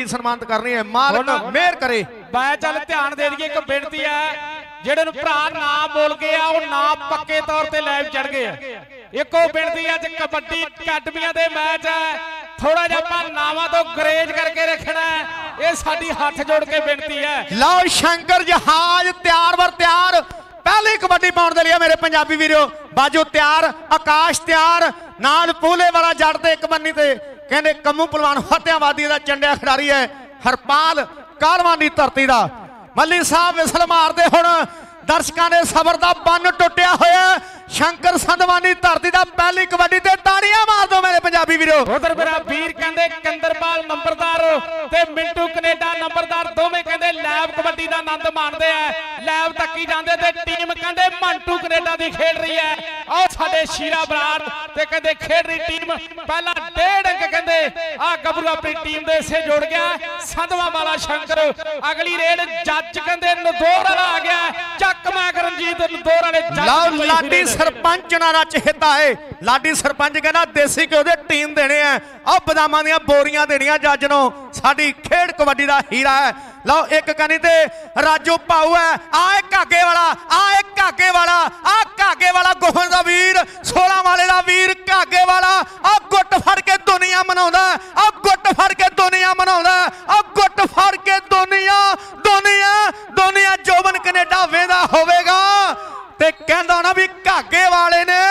भी सम्मानित करनी है। मालिक मेहर करे। मैं चल ध्यान दे दिए, एक बेनती है ਜਿਹੜੇ ਨੂੰ ਭਰਾ ਨਾ ਬੋਲ ਗਏ ਆ ਉਹ ਨਾ ਪੱਕੇ ਤੌਰ ਤੇ ਲਾਈਵ ਚੜ ਗਏ ਆ। ਇੱਕੋ ਬੇਨਤੀ ਅੱਜ ਕਬੱਡੀ ਅਕੈਡਮੀਆਂ ਦੇ ਮੈਚ ਹੈ, ਥੋੜਾ ਜਿਹਾ ਆਪਾਂ ਨਾਵਾਂ ਤੋਂ ਗਰੇਜ ਕਰਕੇ ਰੱਖਣਾ, ਇਹ ਸਾਡੀ ਹੱਥ ਜੋੜ ਕੇ ਬੇਨਤੀ ਹੈ। ਲਓ शंकर जहाज तैयार बर तैयार, पहली कबड्डी पाने के लिए मेरे पंजाबी वीरो। बाजू तैयार, आकाश तैयार, नाल पूले वाला जट ते एक बन्नी ते कहते कमू पलवान फतेहाबादी का चंडिया खिडारी है हरपाल कालवां दी धरती का। मल्ली साहब विसल मारते हुण दर्शकों ने सबर का बन टुटिया होया। शंकर संधवानी धरती का पहली कबड्डी ते ताड़ियां मार दो मेरे पंजाबी वीरो। उधर मेरा वीर कहंदे कंदरपाल नंबरदार ते मिंटू कनेडा नंबरदार दोवें कहंदे लैब कबड्डी का आनंद माणदे है। लैब तकी जांदे ते टीम कहंदे मंटू कनेडा दी खेड रही है। आओ साडे शीरा बराड़ ते कहंदे खेड रही टीम पहला 1.5 अंक कहंदे आ गबरू अपनी टीम दे से जुड़ गया। संधवा वाला शंकर अगली रेड जज कहंदे नदौर वाला आ गया। चक मैं रंजीत नदौर वाले जज लाडी सरपंच ना रच हिता है। लाडी सरपंच कहना देसी घ्यो दे टीम देने हैं, आ बदामां दियां बोरियां देनियां जज नूं। साडी खेड कबड्डी दा हीरा है। लो एक कनी ते राजू पाऊ है, आ घागे वाला, आ घागे वाला, आ घागे वाला गोहन दा वीर, 16 वाले दा वीर घागे वाला। आ गुट फड़ के दुनिया मनाउंदा, आ गुट फड़ के दुनिया मनाउंदा, आ गुट फड़ के दुनिया दुनिया दुनिया जोबन कनेडा वेंदा होवेगा ते कहंदा ना भी घागे वाले ने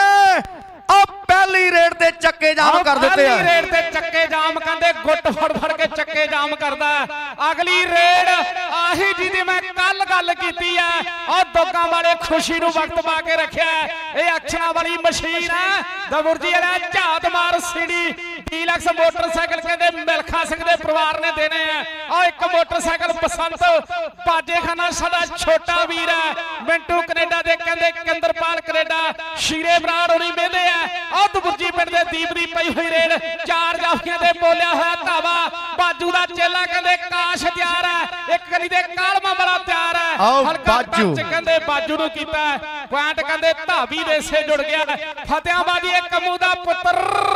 पहली रेड ते चक्के जाम कर देते हैं। रेड ते चक्के जाम कहंदे गुट फड़ फड़ के चक्के जाम करदा। अगली रेड आही जी दी मैं कल गल कीती है और दोगा वाले खुशी नूं वक्त पा के रखिया। ये अक्षरा वाली मशीन है दबुरजी वाला झात मार सीढ़ी डीलक्स मोटरसाइकिल कहंदे मिलखा सिंह दे परिवार ने देने हैं। और एक मोटरसाइकिल बसंत बाजेखाना साडा छोटा वीर है मिंटू कनेडा दे कहंदे कंदरपाल कनेडा शीरे बराड़ होनी मेहदे है। बुर्जी पिंड दे दीप दी पई हुई रेड 4 जाफियां दे बोलिया होया धावा। बाजू दा चेला कहंदे काश तैयार है, एक कली दे कालमा वाला तैयार है। हल्का टच कहंदे बाजू नूं कीता, पॉइंट कहंदे धावी दे से जुड़ गया। फतेहाबादी एक कमू दा पुत्र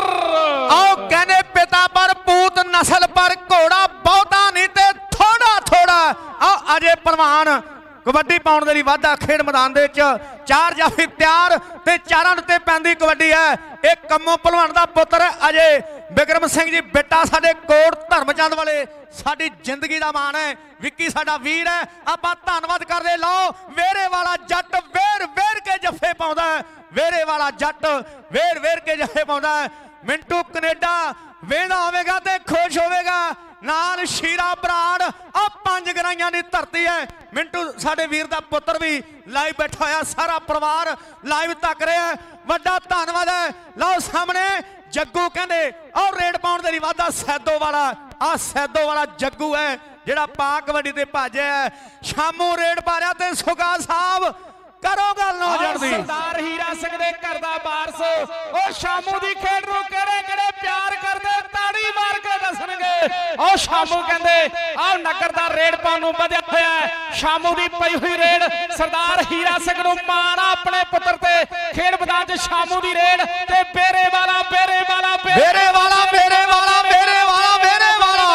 आओ कहंदे पिता पर पूत नस्ल पर घोड़ा बहुता नहीं ते थोड़ा थोड़ा। आओ अजय परवान कबड्डी पाउण दे वाधा खेड मैदान दे विच 4 जाफी तैयार ते 4 उत्ते पैंदी कबड्डी है। एक कम्मो भलवान दा पुत्र अजय बिक्रम सिंह जी बेटा साडे कोट धर्मचंद वाले साडी जिंदगी दा मान है। विक्की साडा वीर है, आपां धन्नवाद करदे। लो वेरे वाला जट वेर वेर के जफे पाउंदा है, वेरे वाला जट वेर वेर के जफे पाउंदा है। मिंटू कनेडा वेंदा होवेगा ते खुश होवेगा। नाल शीरा बराड़ आ 5 गराइयां दी धरती है। मिंटू साडे वीर दा पुत्र भी लाइव बैठा होया, सारा परिवार लाइव तक रहा है। वड्डा धन्नवाद है। लो सामने जग्गू कहंदे और रेड पाउण दे वाधा सैदो वाला, आ सैदो वाला जग्गू है जिहड़ा पा कबड्डी ते भाजे है। शामू रेड पा रहा ते सुगा साहब करो गल ना जड़दी। सरदार हीरा सिंह दे घर दा वारस ओ शामू दी खेड नूं किहड़े किहड़े प्यार करदे ताड़ी मार के दसणगे। ओ शामू कहंदे आ नगर दा रेड पाउण नूं वधिया होया है। शामू दी पई हुई रेड सरदार हीरा सिंह नूं माण अपने पुत्र ते खेड मैदान च शामू दी रेड ते बेरे वाला बेरे वाला बेरे वाला बेरे वाला बेरे वाला बेरे वाला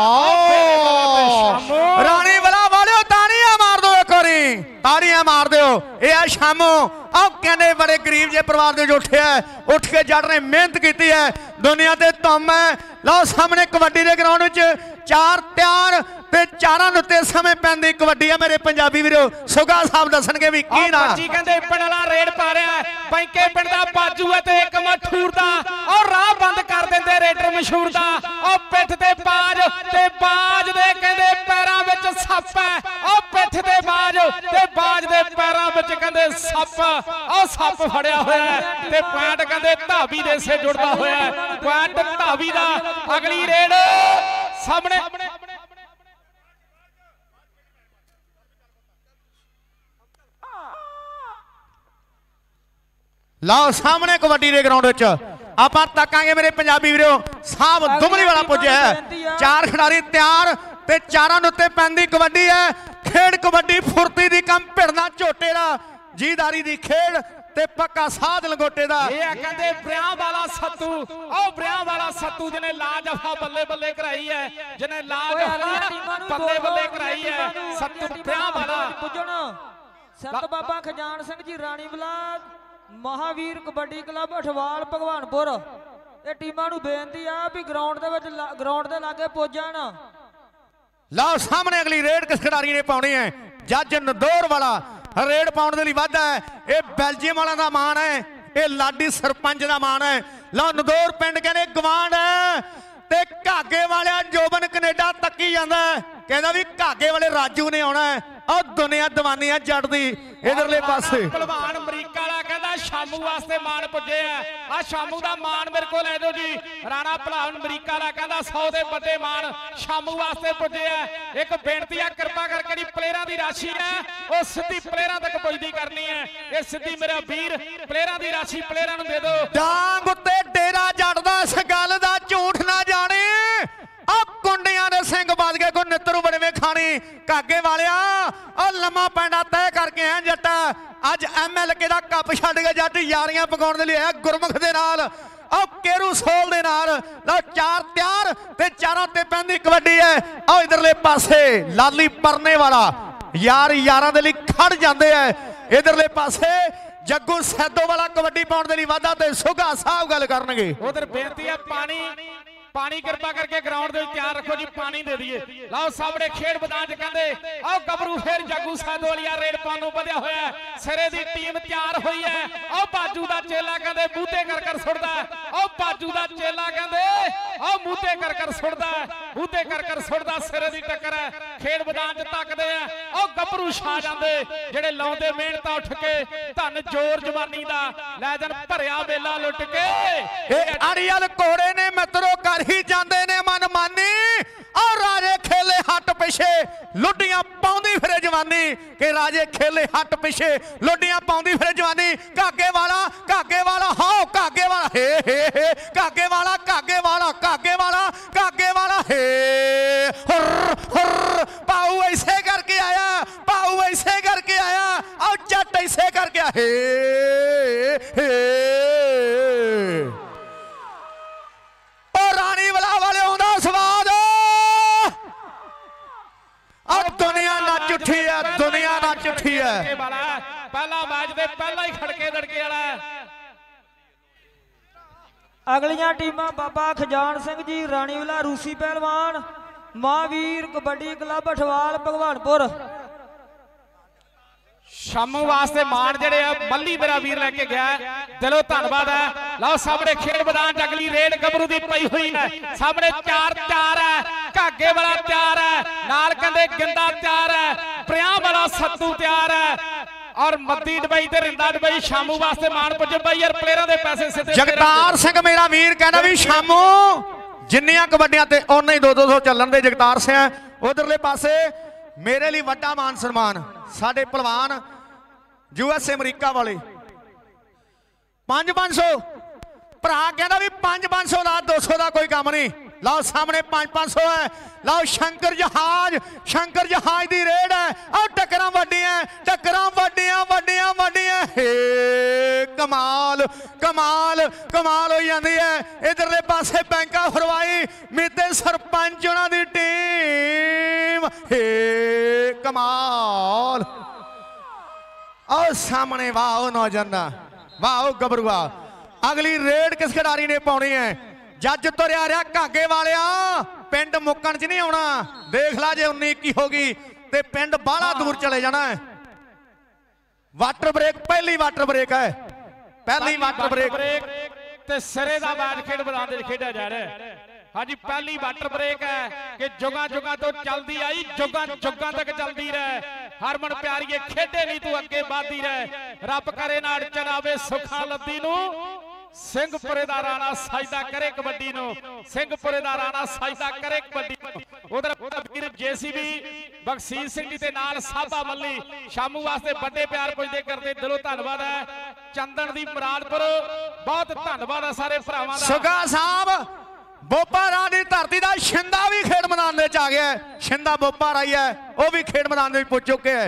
रानी वाला वालियो ताड़ियां मार दो एक बारी, ताड़ियां मार दो। ये शामू आओ कहने बड़े गरीब जे परिवार दे उठे है, उठ के जट ने मेहनत की है, दुनिया ते धुम है। लो सामने कबड्डी के ग्राउंड में 4 तैयार ते 4 उत्ते समय पैंदी कबड्डी है मेरे पंजाबी वीरो। सुगा साहब दसणगे भी की ना जी कहंदे पिंड वाला रेड पा रहा है। पैंके पिंड दा बाजू है ते एक मठूर दा और राह बंद कर देंदे रेडर मशहूर दा। और पिठ ते बाज दे कहंदे पैरां विच सप है। और पिठ ते बाज दे पैरां विच कहंदे सप। और सप फड़िया होया है ते पॉइंट कहंदे धावी दे से जुड़दा होया है। पॉइंट धावी दा। अगली रेड सामने लाओ सामने कबड्डी के ग्राउंड आप तकांगे मेरे पंजाबी वीरो। साहब दुमली वाला पुजा है, 4 खिडारी तैयार ते 4 उत्ते पैंदी कबड्डी है। खेड कबड्डी फुर्ती दी कम भिड़ना झोटे दा जीदारी दी खेड ਤੇ ਪੱਕਾ ਸਾਧ ਲੰਗੋਟੇ ਦਾ। ਇਹ ਆ ਕਹਿੰਦੇ ਬਰਿਆਂ ਵਾਲਾ ਸੱਤੂ, ਉਹ ਬਰਿਆਂ ਵਾਲਾ ਸੱਤੂ ਜਿਹਨੇ ਲਾਜਫਾ ਬੱਲੇ ਬੱਲੇ ਕਰਾਈ ਹੈ, ਜਿਹਨੇ ਲਾਜਫਾ ਬੱਲੇ ਬੱਲੇ ਕਰਾਈ ਹੈ, ਸੱਤੂ ਬਰਿਆਂ ਵਾਲਾ। ਪੁੱਜਣ ਸੰਤ ਬਾਬਾ ਖਜਾਨ ਸਿੰਘ ਜੀ ਰਾਣੀ ਬਲਾਦ ਮਹਾਵੀਰ ਕਬੱਡੀ ਕਲੱਬ ਅਠਵਾਲ ਭਗਵਾਨਪੁਰ, ਇਹ ਟੀਮਾਂ ਨੂੰ ਬੇਨਤੀ ਆ ਵੀ ਗਰਾਊਂਡ ਦੇ ਵਿੱਚ ਗਰਾਊਂਡ ਦੇ ਲਾਗੇ ਪੁੱਜ ਜਾਣ। ਲਓ ਸਾਹਮਣੇ ਅਗਲੀ ਰੇਡ ਕਿਸ ਖਿਡਾਰੀ ਨੇ ਪਾਉਣੀ ਹੈ। ਜੱਜ ਨਦੌਰ ਵਾਲਾ ਰੇਡ ਪਾਉਣ ਦੇ ਲਈ ਵਾਧਾ ਹੈ। ਇਹ ਬੈਲਜੀਅਮ ਵਾਲਾ ਦਾ ਮਾਣ ਹੈ, ਇਹ ਲਾਡੀ ਸਰਪੰਚ ਦਾ ਮਾਣ ਹੈ। ਲਓ ਨਦੌਰ ਪਿੰਡ ਕਹਿੰਦੇ ਗਵਾਂਢ ਹੈ ਤੇ ਘਾਗੇ ਵਾਲਿਆ ਜੋਬਨ ਕੈਨੇਡਾ ਤੱਕੀ ਜਾਂਦਾ, ਕਹਿੰਦਾ ਵੀ ਘਾਗੇ ਵਾਲੇ ਰਾਜੂ ਨੇ ਆਉਣਾ ਹੈ। ਉਹ ਦੁਨੀਆ ਦੀਵਾਨੀ ਆ ਜੱਟ ਦੀ ਇਧਰਲੇ ਪਾਸੇ। ਪਹਿਲਵਾਨ ਅਮਰੀਕਾ ਵਾਲਾ ਕਹਿੰਦਾ ਸ਼ਾਮੂ ਵਾਸਤੇ ਮਾਣ ਪੁੱਜੇ ਆ ਸ਼ਾਮੂ ਦਾ ਮਾਣ ਮੇਰੇ ਕੋਲ ਲੈ ਜਾਓ ਜੀ। ਰਾਣਾ ਪਹਿਲਵਾਨ ਅਮਰੀਕਾ ਵਾਲਾ ਕਹਿੰਦਾ 100 ਦੇ ਵੱਡੇ ਮਾਣ ਸ਼ਾਮੂ ਵਾਸਤੇ ਪੁੱਜੇ ਆ। ਇੱਕ ਬੇਨਤੀ ਆ ਕਿਰਪਾ ਕਰਕੇ ਜਿਹੜੀ ਪਲੇਅਰਾਂ ਦੀ ਰਾਸ਼ੀ ਹੈ ਉਹ ਸਿੱਧੀ ਪਲੇਅਰਾਂ ਤੱਕ ਪੁੱਜਦੀ ਕਰਨੀ ਹੈ। ਇਹ ਸਿੱਧੀ ਮੇਰਾ ਵੀਰ ਪਲੇਅਰਾਂ ਦੀ ਰਾਸ਼ੀ ਪਲੇਅਰਾਂ ਨੂੰ ਦੇ ਦਿਓ। ਡਾਂਗ ਉੱਤੇ ਡੇਰਾ ਜੜਦਾ, ਇਸ ਗੱਲ ਦਾ ਝੂਠ ਨਾ ਜਾਣੀ। ਆ ਕੁੰਡੀਆਂ ਦੇ ਸਿੰਘ ਵੱਜ ਗਏ, ਕੋ ਨਿੱਤਰੂ ਬਣਵੇਂ ਖਾਣੀ। ਘਾਗੇ ਵਾਲਿਆ ਆ ਲੰਮਾ ਪੈਂਡਾ ਤੈਅ ਕਰਕੇ ਆ ਜੱਟਾ। ਅੱਜ MLK ਦਾ ਕੱਪ ਛੱਡ ਕੇ ਜੱਟ ਯਾਰੀਆਂ ਪਕਾਉਣ ਦੇ ਲਈ ਆਇਆ ਗੁਰਮੁਖ ਦੇ ਨਾਲ, ਆਹ ਕੇਰੂ ਸੋਲ ਦੇ ਨਾਲ। ਲਓ ਚਾਰ ਤਿਆਰ ਤੇ ਚਾਰਾਂ ਤੇ ਪੈਂਦੀ ਕਬੱਡੀ ਹੈ। ਆਹ ਇਧਰਲੇ ਪਾਸੇ ਲਾਲੀ ਪਰਨੇ ਵਾਲਾ ਯਾਰ ਯਾਰਾਂ ਦੇ ਲਈ ਖੜ ਜਾਂਦੇ ਆ। ਇਧਰਲੇ ਪਾਸੇ ਜੱਗੂ ਸੈਦੋ ਵਾਲਾ ਕਬੱਡੀ ਪਾਉਣ ਦੇ ਲਈ ਵਾਧਾ ਤੇ ਸੁਗਾ ਸਾਹਿਬ ਗੱਲ ਕਰਨਗੇ। ਉਧਰ ਬੇਨਤੀ ਹੈ ਪਾਣੀ ਕਿਰਪਾ ਕਰਕੇ ਗਰਾਊਂਡ ਦੇ ਵਿੱਚ ਧਿਆਨ ਰੱਖੋ ਜੀ, ਪਾਣੀ ਦੇ ਦਈਏ। ਲਓ ਸਾਹਮਣੇ ਖੇਡ ਮੈਦਾਨ 'ਚ ਕਹਿੰਦੇ ਆਓ ਗੱਭਰੂ ਫੇਰ ਜੱਗੂ ਸਾਦੋਲੀਆ ਰੇਡ ਪਾਉਣ ਨੂੰ ਵਧਿਆ ਹੋਇਆ। ਸਿਰੇ ਦੀ ਟੀਮ ਤਿਆਰ ਹੋਈ ਹੈ। ਆਓ ਬਾਜੂ ਦਾ ਚੇਲਾ ਕਹਿੰਦੇ ਮੂੰਹ ਕਰ ਸੁੱਟਦਾ। ਆਓ ਬਾਜੂ ਦਾ ਚੇਲਾ ਕਹਿੰਦੇ ਆਓ ਮੂੰਹ ਕਰ ਸੁੱਟਦਾ, ਮੂੰਹ ਕਰ ਸੁੱਟਦਾ। ਸਿਰੇ ਦੀ ਟੱਕਰ ਹੈ, ਖੇਡ ਮੈਦਾਨ 'ਚ ਤੱਕਦੇ ਆ। ਆਓ ਗੱਭਰੂ ਛਾ ਜਾਂਦੇ ਜਿਹੜੇ ਲਾਉਂਦੇ ਮਿਹਨਤਾਂ ਉੱਠ ਕੇ ਧੰਨ ਜੋਰ ਜਵਾਨੀ ਦਾ ਲੈ ਜਾਣ ਭਰਿਆ ਵੇਲਾ ਲੁੱਟ ਕੇ। ਇਹ ਅੜੀਅਲ ਘੋੜੇ ਨੇ ਮਿੱਤਰੋ ਹੀ ਜਾਂਦੇ ਨੇ ਮਨ ਮਾਨੀ। ਔਰ ਰਾਜੇ ਖੇਲੇ ਹੱਟ ਪਿਛੇ ਲੁੱਡੀਆਂ ਪਾਉਂਦੀ ਫਿਰੇ ਜਵਾਨੀ, ਕਿ ਰਾਜੇ ਖੇਲੇ ਹੱਟ ਪਿਛੇ ਲੁੱਡੀਆਂ ਪਾਉਂਦੀ ਫਿਰੇ ਜਵਾਨੀ। ਘਾਗੇ ਵਾਲਾ ਹਾਓ ਘਾਗੇ ਵਾਲਾ ਹੇ ਹੇ ਘਾਗੇ ਵਾਲਾ ਹੇ ਹੁਰ ਪਾਉ ਐਸੇ ਕਰਕੇ ਆਇਆ, ਪਾਉ ਐਸੇ ਕਰਕੇ ਆਇਆ। ਆਓ ਜੱਟ ਐਸੇ ਕਰਕੇ ਹੇ ਰਾਣੀ ਵਾਲਾ ਵਾਲੇ ਆਉਂਦਾ ਸਵਾਦ। ਆ ਦੁਨੀਆ ਨੱਚ ਉੱਠੀ ਹੈ, ਦੁਨੀਆ ਨੱਚ ਉੱਠੀ ਹੈ। ਪਹਿਲਾ ਮੈਚ ਦੇ ਪਹਿਲਾ ਹੀ ਖੜਕੇ ਦੜਕੇ ਵਾਲਾ। ਅਗਲੀਆਂ ਟੀਮਾਂ ਬਾਬਾ ਖਜਾਨ ਸਿੰਘ ਜੀ ਰਾਣੀਵਾਲਾ ਰੂਸੀ ਪਹਿਲਵਾਨ ਮਹਾਵੀਰ ਕਬੱਡੀ ਕਲੱਬ ਅਠਵਾਲ ਭਗਵਾਨਪੁਰ। ਸ਼ਾਮੂ ਵਾਸਤੇ ਮਾਣ ਜਿਹੜੇ ਆ ਮੱਲੀ ਮੇਰਾ ਵੀਰ ਲੈ ਕੇ ਗਿਆ, ਦਿਲੋਂ ਧੰਨਵਾਦ ਹੈ। ਲਓ ਸਾਹਮਣੇ ਖੇਡ ਮੈਦਾਨ 'ਚ ਅਗਲੀ ਰੇਡ ਗੱਭਰੂ ਦੀ ਪਈ ਹੋਈ ਹੈ। ਸਾਹਮਣੇ ਚਾਰ ਤਿਆਰ ਹੈ, ਘਾਗੇ ਵਾਲਾ ਤਿਆਰ ਹੈ, ਨਾਲ ਕਹਿੰਦੇ ਗਿੰਦਾ ਤਿਆਰ ਹੈ, ਬਰਿਆਂ ਵਾਲਾ ਸੱਤੂ ਤਿਆਰ ਹੈ ਔਰ ਮੱਦੀ ਡਬਈ ਤੇ ਰਿੰਦਾ ਡਬਈ। ਸ਼ਾਮੂ ਵਾਸਤੇ ਮਾਣ ਪੁੱਜੇ ਬਾਈ ਯਾਰ ਪਲੇਅਰਾਂ ਦੇ ਪੈਸੇ ਸਿੱਧੇ। ਜਗਤਾਰ ਸਿੰਘ ਮੇਰਾ ਵੀਰ ਕਹਿੰਦਾ ਵੀ ਸ਼ਾਮੂ ਜਿੰਨੀਆਂ ਕਬੱਡੀਆਂ ਤੇ ਉਹਨੇ ਹੀ 200 ਚੱਲਣ ਦੇ। ਜਗਤਾਰ ਸਿੰਘ ਉਧਰਲੇ ਪਾਸੇ ਮੇਰੇ ਲਈ ਵੱਡਾ ਮਾਨ ਸਨਮਾਨ ਸਾਡੇ ਪਹਿਲਵਾਨ USA ਅਮਰੀਕਾ ਵਾਲੇ 500 ਭਰਾ ਕਹਿੰਦਾ ਵੀ 500 ਦਾ 200 ਦਾ ਕੋਈ ਕੰਮ ਨਹੀਂ। ਲਓ ਸਾਹਮਣੇ 500 ਹੈ। ਲਓ ਸ਼ੰਕਰ ਜਹਾਜ਼ ਦੀ ਰੇਡ ਹੈ। ਆਹ ਟੱਕਰਾਂ ਵੱਡੀਆਂ ਹੇ ਕਮਾਲ ਹੋ ਜਾਂਦੀ ਹੈ। ਇਧਰਲੇ ਪਾਸੇ ਬੈਂਕਾ ਫਰਵਾਈ ਮੀਤੇ ਸਰਪੰਚ ਉਹਨਾਂ ਦੀ ਟੀਮ ਹੇ ਕਮਾਲ। ਆਹ ਸਾਹਮਣੇ ਵਾਹ ਨੌਜਵਾਨਾਂ, ਵਾਹ ਗੱਭਰੂਆ। ਅਗਲੀ ਰੇਡ ਕਿਸ ਖਿਡਾਰੀ ਨੇ ਪਾਉਣੀ ਹੈ। ਜੱਜ ਤੁਰਿਆ ਰਿਹਾ ਘਾਗੇ ਵਾਲਿਆ, ਪਿੰਡ ਮੁੱਕਣ 'ਚ ਨਹੀਂ ਆਉਣਾ। ਦੇਖ ਲਾ ਜੇ 19-21 ਹੋ ਗਈ ਤੇ ਪਿੰਡ ਬਾਹਲਾ ਦੂਰ ਚਲੇ ਜਾਣਾ ਹੈ। ਵਾਟਰ ਬ੍ਰੇਕ ਪਹਿਲੀ ਵਾਟਰ ਬ੍ਰੇਕ ਹੈ, ਪਹਿਲੀ ਵਾਟਰ ਬ੍ਰੇਕ ਤੇ ਸਿਰੇ ਦਾ ਮੈਚ ਖੇਡ ਮੈਦਾਨ ਦੇ ਖੇਡਿਆ ਜਾ ਰਿਹਾ। ਹਾਂਜੀ ਪਹਿਲੀ ਵਾਟਰ ਬ੍ਰੇਕ ਹੈ ਕਿ ਜੁਗਾਂ ਤੋਂ ਚੱਲਦੀ ਆਈ, ਜੁਗਾਂ ਤੱਕ ਚੱਲਦੀ ਰਹੇ। ਹਰਮਨ ਪਿਆਰੀਏ ਖੇਡੇ ਨਹੀਂ ਤੂੰ ਅੱਗੇ ਵਧਦੀ ਰਹੇ। ਰੱਬ ਕਰੇ ਨਾ ਅੜਚਨ ਆਵੇ ਸੁੱਖਾਂ ਲੱਦੀ ਨੂੰ। ਸਿੰਘਪੁਰੇ ਦਾ ਰਾਣਾ ਸਜਦਾ ਕਰੇ ਕਬੱਡੀ ਨੂੰ, ਸਿੰਘਪੁਰੇ ਦਾ ਰਾਣਾ ਸਜਦਾ ਕਰੇ ਕਬੱਡੀ ਨੂੰ। ਉਧਰ ਵੀਰ JCB ਬਖਸ਼ੀਸ਼ ਸਿੰਘ ਜੀ ਦੇ ਨਾਲ ਸਾਬਾ ਮੱਲੀ ਸ਼ਾਮੂ ਵਾਸਤੇ ਵੱਡੇ ਪਿਆਰ ਪੁੱਜਦੇ ਕਰਦੇ, ਦਿਲੋਂ ਧੰਨਵਾਦ ਹੈ। ਚੰਦਨ ਦੀ ਮੁਰਾਦਪੁਰ ਬਹੁਤ ਧੰਨਵਾਦ ਹੈ ਸਾਰੇ ਭਰਾਵਾਂ ਦਾ। ਸੁਗਾ ਸਾਹਿਬ ਬੋਪਾ ਰਾਹ ਦੀ ਧਰਤੀ ਦਾ ਸ਼ਿੰਦਾ ਵੀ ਖੇਡ ਮੈਦਾਨ ਵਿੱਚ ਆ ਗਿਆ। ਸ਼ਿੰਦਾ ਬੋਪਾ ਰਾਈ ਹੈ, ਉਹ ਵੀ ਖੇਡ ਮੈਦਾਨ ਵਿੱਚ ਪੁੱਜ ਚੁੱਕੇ ਹੈ।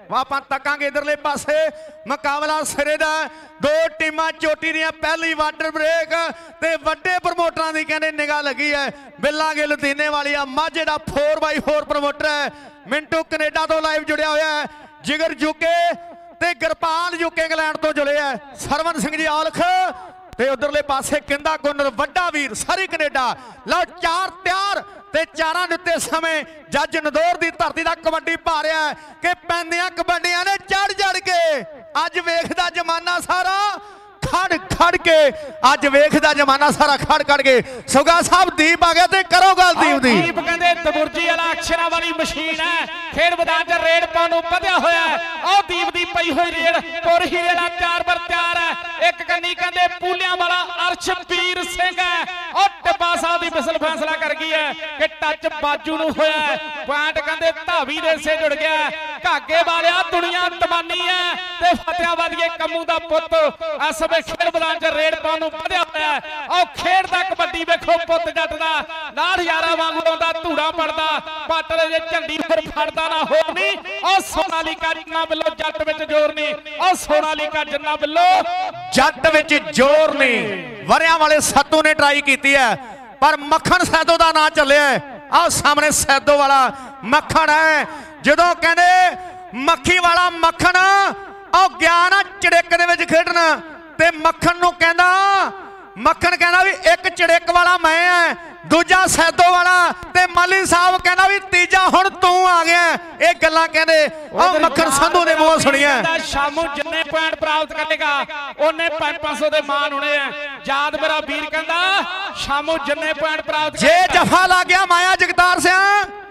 ਆਪਾਂ ਤੱਕਾਂਗੇ ਇਧਰਲੇ ਪਾਸੇ ਮੁਕਾਬਲਾ ਸਿਰੇ ਦਾ। ਦੋ ਟੀਮਾਂ ਚੋਟੀ ਦੀਆਂ ਪਹਿਲੀ ਵਾਟਰ ਬ੍ਰੇਕ ਤੇ ਵੱਡੇ ਪ੍ਰਮੋਟਰਾਂ ਦੀ ਕਹਿੰਦੇ ਨਿਗਾਹ ਲੱਗੀ ਹੈ। ਬਿੱਲਾ ਗਿੱਲ ਦੀਨੇ ਵਾਲੀਆ ਮਾਝੇ ਦਾ 4x4 ਪ੍ਰਮੋਟਰ ਹੈ। ਮਿੰਟੂ ਕੈਨੇਡਾ ਤੋਂ ਲਾਈਵ ਜੁੜਿਆ ਹੋਇਆ ਹੈ। ਜਿਗਰ ਯੂਕੇ ਤੇ ਗੁਰਪਾਲ ਯੂਕੇ ਇੰਗਲੈਂਡ ਤੋਂ ਜੁੜੇ ਹੈ। ਸਰਵਨ ਸਿੰਘ ਜੀ ਔਲਖ ਤੇ ਉਧਰਲੇ ਪਾਸੇ ਕਿੰਦਾ ਗੁੰਨਰ ਵੱਡਾ ਵੀਰ ਸਾਰੀ ਕੈਨੇਡਾ। ਲਓ ਚਾਰ ਤਿਆਰ ਤੇ ਚਾਰਾਂ ਦੇ ਉੱਤੇ ਸਮੇਂ ਜੱਜ ਨਦੌਰ ਦੀ ਧਰਤੀ ਦਾ ਕਬੱਡੀ ਪਾ ਰਿਹਾ ਕਿ ਪੈਂਦੀਆਂ ਕਬੱਡੀਆਂ ਨੇ ਚੜ ਕੇ ਅੱਜ ਵੇਖਦਾ ਜ਼ਮਾਨਾ ਸਾਰਾ ਖੜ ਕੇ ਅੱਜ ਵੇਖਦਾ ਜ਼ਮਾਨਾ ਸਾਰਾ ਖੜ ਕੇ। ਸੁਗਾ ਸਾਹਿਬ ਦੀਪ ਆ ਗਿਆ ਤੇ ਕਰੋ ਗੱਲ ਦੀਪ ਦੀ। ਦੀਪ ਕਹਿੰਦੇ ਦਬੁਰਜੀ ਵਾਲਾ ਅਕਸ਼ਰਾਂ ਵਾਲੀ ਮਸ਼ੀਨ ਹੈ। ਖੇਡ ਮੈਦਾਨ 'ਚ ਰੇਡ ਪਾਉਣ ਨੂੰ ਵਧਿਆ ਹੋਇਆ ਉਹ ਦੀਪ ਦੀ ਪਈ ਹੋਈ ਰੇਡ ਪੁਰ ਹੀਰੇ ਦਾ ਤਿਆਰ ਬਰ ਤਿਆਰ ਹੈ। ਇੱਕ ਕੰਨੀ ਕਹਿੰਦੇ ਪੂਲਿਆਂ ਵਾਲਾ ਅਰਸ਼ਪੀਰ ਸਿੰਘ ਹੈ। ਉਹ ਟਿੱਬਾ ਸਾਹਿਬ ਦੀ ਬਿਸਲ ਫੈਸਲਾ ਕਰ ਗਈ ਹੈ ਕਿ ਟੱਚ ਬਾਜੂ ਨੂੰ ਹੋਇਆ। ਪੁਆਇੰਟ ਕਹਿੰਦੇ ਧਾਵੀ ਦੇ ਸੇ ਜੁੜ ਗਿਆ। ਘਾਗੇ ਵਾਲਿਆ ਦੁਨੀਆ ਤਮਾਨੀ ਹੈ ਤੇ ਫਤਿਆਬਾਦੀਏ ਕੰਮੂ ਦਾ ਪੁੱਤ ਇਸ ਵੇ ਖੇਡ ਮੈਦਾਨ 'ਚ ਰੇਡ ਪਾਉਣ ਨੂੰ ਵਧਿਆ ਹੋਇਆ। ਉਹ ਖੇਡਦਾ ਕਬੱਡੀ ਵੇਖੋ ਪੁੱਤ ਜੱਟ ਦਾ ਨਾਲ ਯਾਰਾ ਵਾਂਗੂ ਆਉਂਦਾ ਧੂੜਾ ਪੜਦਾ ਪਾਟਲੇ ਦੇ ਝੰਡੀ ਫਿਰ ਫੜਦਾ ਨਾ ਹੋਰ ਨਹੀਂ। ਉਹ ਸੋਨਾਲੀਕਾ ਜਿੰਨਾ ਬਿੱਲੋ ਜੱਟ ਵਿੱਚ ਜ਼ੋਰ ਨਹੀਂ। ਉਹ ਸੋਨਾਲੀਕਾ ਜਿੰਨਾ ਬਿੱਲੋ ਜੱਟ ਵਿੱਚ ਜ਼ੋਰ ਨਹੀਂ। ਵਰਿਆਂ ਵਾਲੇ ਸੱਤੂ ਨੇ ਟਰਾਈ ਕੀਤੀ ਹੈ ਪਰ ਮੱਖਣ ਸੈਦੋ ਦਾ ਨਾਂ ਚੱਲਿਆ। ਆਹ ਸਾਹਮਣੇ ਸੈਦੋ ਵਾਲਾ ਮੱਖਣ ਹੈ। ਜਦੋਂ ਕਹਿੰਦੇ ਮੱਖੀ ਵਾਲਾ ਮੱਖਣ ਉਹ ਗਿਆ ਨਾ ਚੜਿੱਕ ਦੇ ਵਿੱਚ ਖੇਡਣਾ ਤੇ ਮੱਖਣ ਨੂੰ ਕਹਿੰਦਾ ਵੀ ਇੱਕ ਚੜਿੱਕ ਵਾਲਾ ਮੈਂ ਆ ਦੂਜਾ ਸੈਦੋ ਵਾਲਾ ਤੇ ਮਾਲੀ ਸਾਹਿਬ ਕਹਿੰਦਾ ਵੀ ਤੀਜਾ ਹੁਣ ਤੂੰ ਆ ਗਿਆ। ਇਹ ਗੱਲਾਂ ਕਹਿੰਦੇ ਉਹ ਮੱਖਣ ਸੰਧੂ ਨੇ ਮੂੰਹੋਂ ਸੁਣੀਆਂ। ਸ਼ਾਮੂ ਜਿੰਨੇ ਪੁਆਇੰਟ ਪ੍ਰਾਪਤ ਕਰੇਗਾ ਉਹਨੇ 500 ਦੇ ਮਾਨ ਹੋਣੇ ਆ। ਯਾਦ ਮੇਰਾ ਵੀਰ ਕਹਿੰਦਾ ਸ਼ਾਮੂ ਜਿੰਨੇ ਪੁਆਇੰਟ ਪ੍ਰਾਪਤ ਜੇ ਜਫਾ ਲੱਗ ਗਿਆ ਮਾਇਆ ਜਗਤਾਰ ਸਿਆ।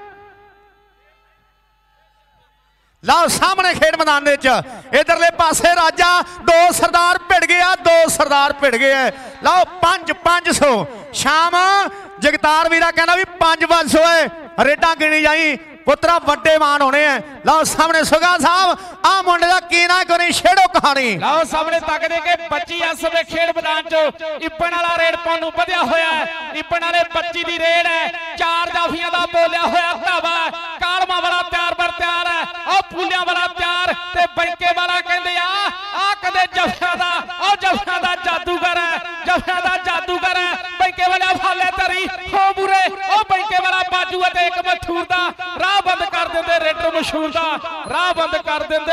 ਲਓ ਸਾਹਮਣੇ ਖੇਡ ਮੈਦਾਨ ਦੇ ਵਿੱਚ ਇਧਰਲੇ ਪਾਸੇ ਰਾਜਾ ਦੋ ਸਰਦਾਰ ਭਿੜ ਗਏ ਆ। ਲਓ 500 ਸ਼ਾਮ ਜਗਤਾਰ ਵੀਰਾ ਕਹਿੰਦਾ ਵੀ 500 ਹੈ ਰੇਡਾਂ ਗਿਣੀ ਜਾਈ ਪੁੱਤਰਾ ਵੱਡੇ ਮਾਨ ਹੋਣੇ ਆ। ਲਓ ਸਾਹਮਣੇ ਸੁਗਾ ਸਾਹਿਬ ਆ ਮੁੰਡੇ ਦਾ ਕੀ ਨਾ ਕੋਈ ਛੇੜੋ ਕਹਾਣੀ। ਲਓ ਸਾਹਮਣੇ ਤੱਕਦੇ ਕਿ 25 ਇਸ ਵੇ ਖੇਡ ਮੈਦਾਨ 'ਚ ਇਪਨ ਵਾਲਾ ਰੇਡ ਪਾਉਣ ਨੂੰ ਵਧਿਆ ਹੋਇਆ। ਇਪਨ ਵਾਲੇ 25 ਦੀ ਰੇਡ ਹੈ। ਚਾਰ ਜਾਫੀਆਂ ਦਾ ਬੋਲਿਆ ਹੋਇਆ ਧਾਵਾ। ਕਾਲਮਾ ਵਾਲਾ ਤਿਆਰ ਬਰ ਤਿਆਰ ਹੈ। ਉਹ ਪੂਲਿਆਂ ਵਾਲਾ ਤਿਆਰ ਤੇ ਬੈਂਕੇ ਵਾਲਾ ਕਹਿੰਦੇ ਆ ਕਦੇ ਜਫਿਆਂ ਦਾ ਜਾਦੂਗਰ ਹੈ। ਜਫਿਆਂ ਦਾ ਜਾਦੂਗਰ ਹੈ। ਬੈਂਕੇ ਵਾਲਾ ਫਾਲੇ ਤਰੀ ਹੋ ਬੁਰੇ ਉਹ ਬੈਂਕੇ ਵਾਲਾ ਬਾਜੂ ਅਤੇ ਇੱਕ ਮਥੂਰ ਦਾ ਰਾਹ ਬੰਦ ਕਰ ਦਿੰਦੇ। ਰੇਡਰ ਮਸ਼ਹੂਰ ਦਾ ਰਾਹ ਬੰਦ ਕਰ ਦਿੰਦੇ।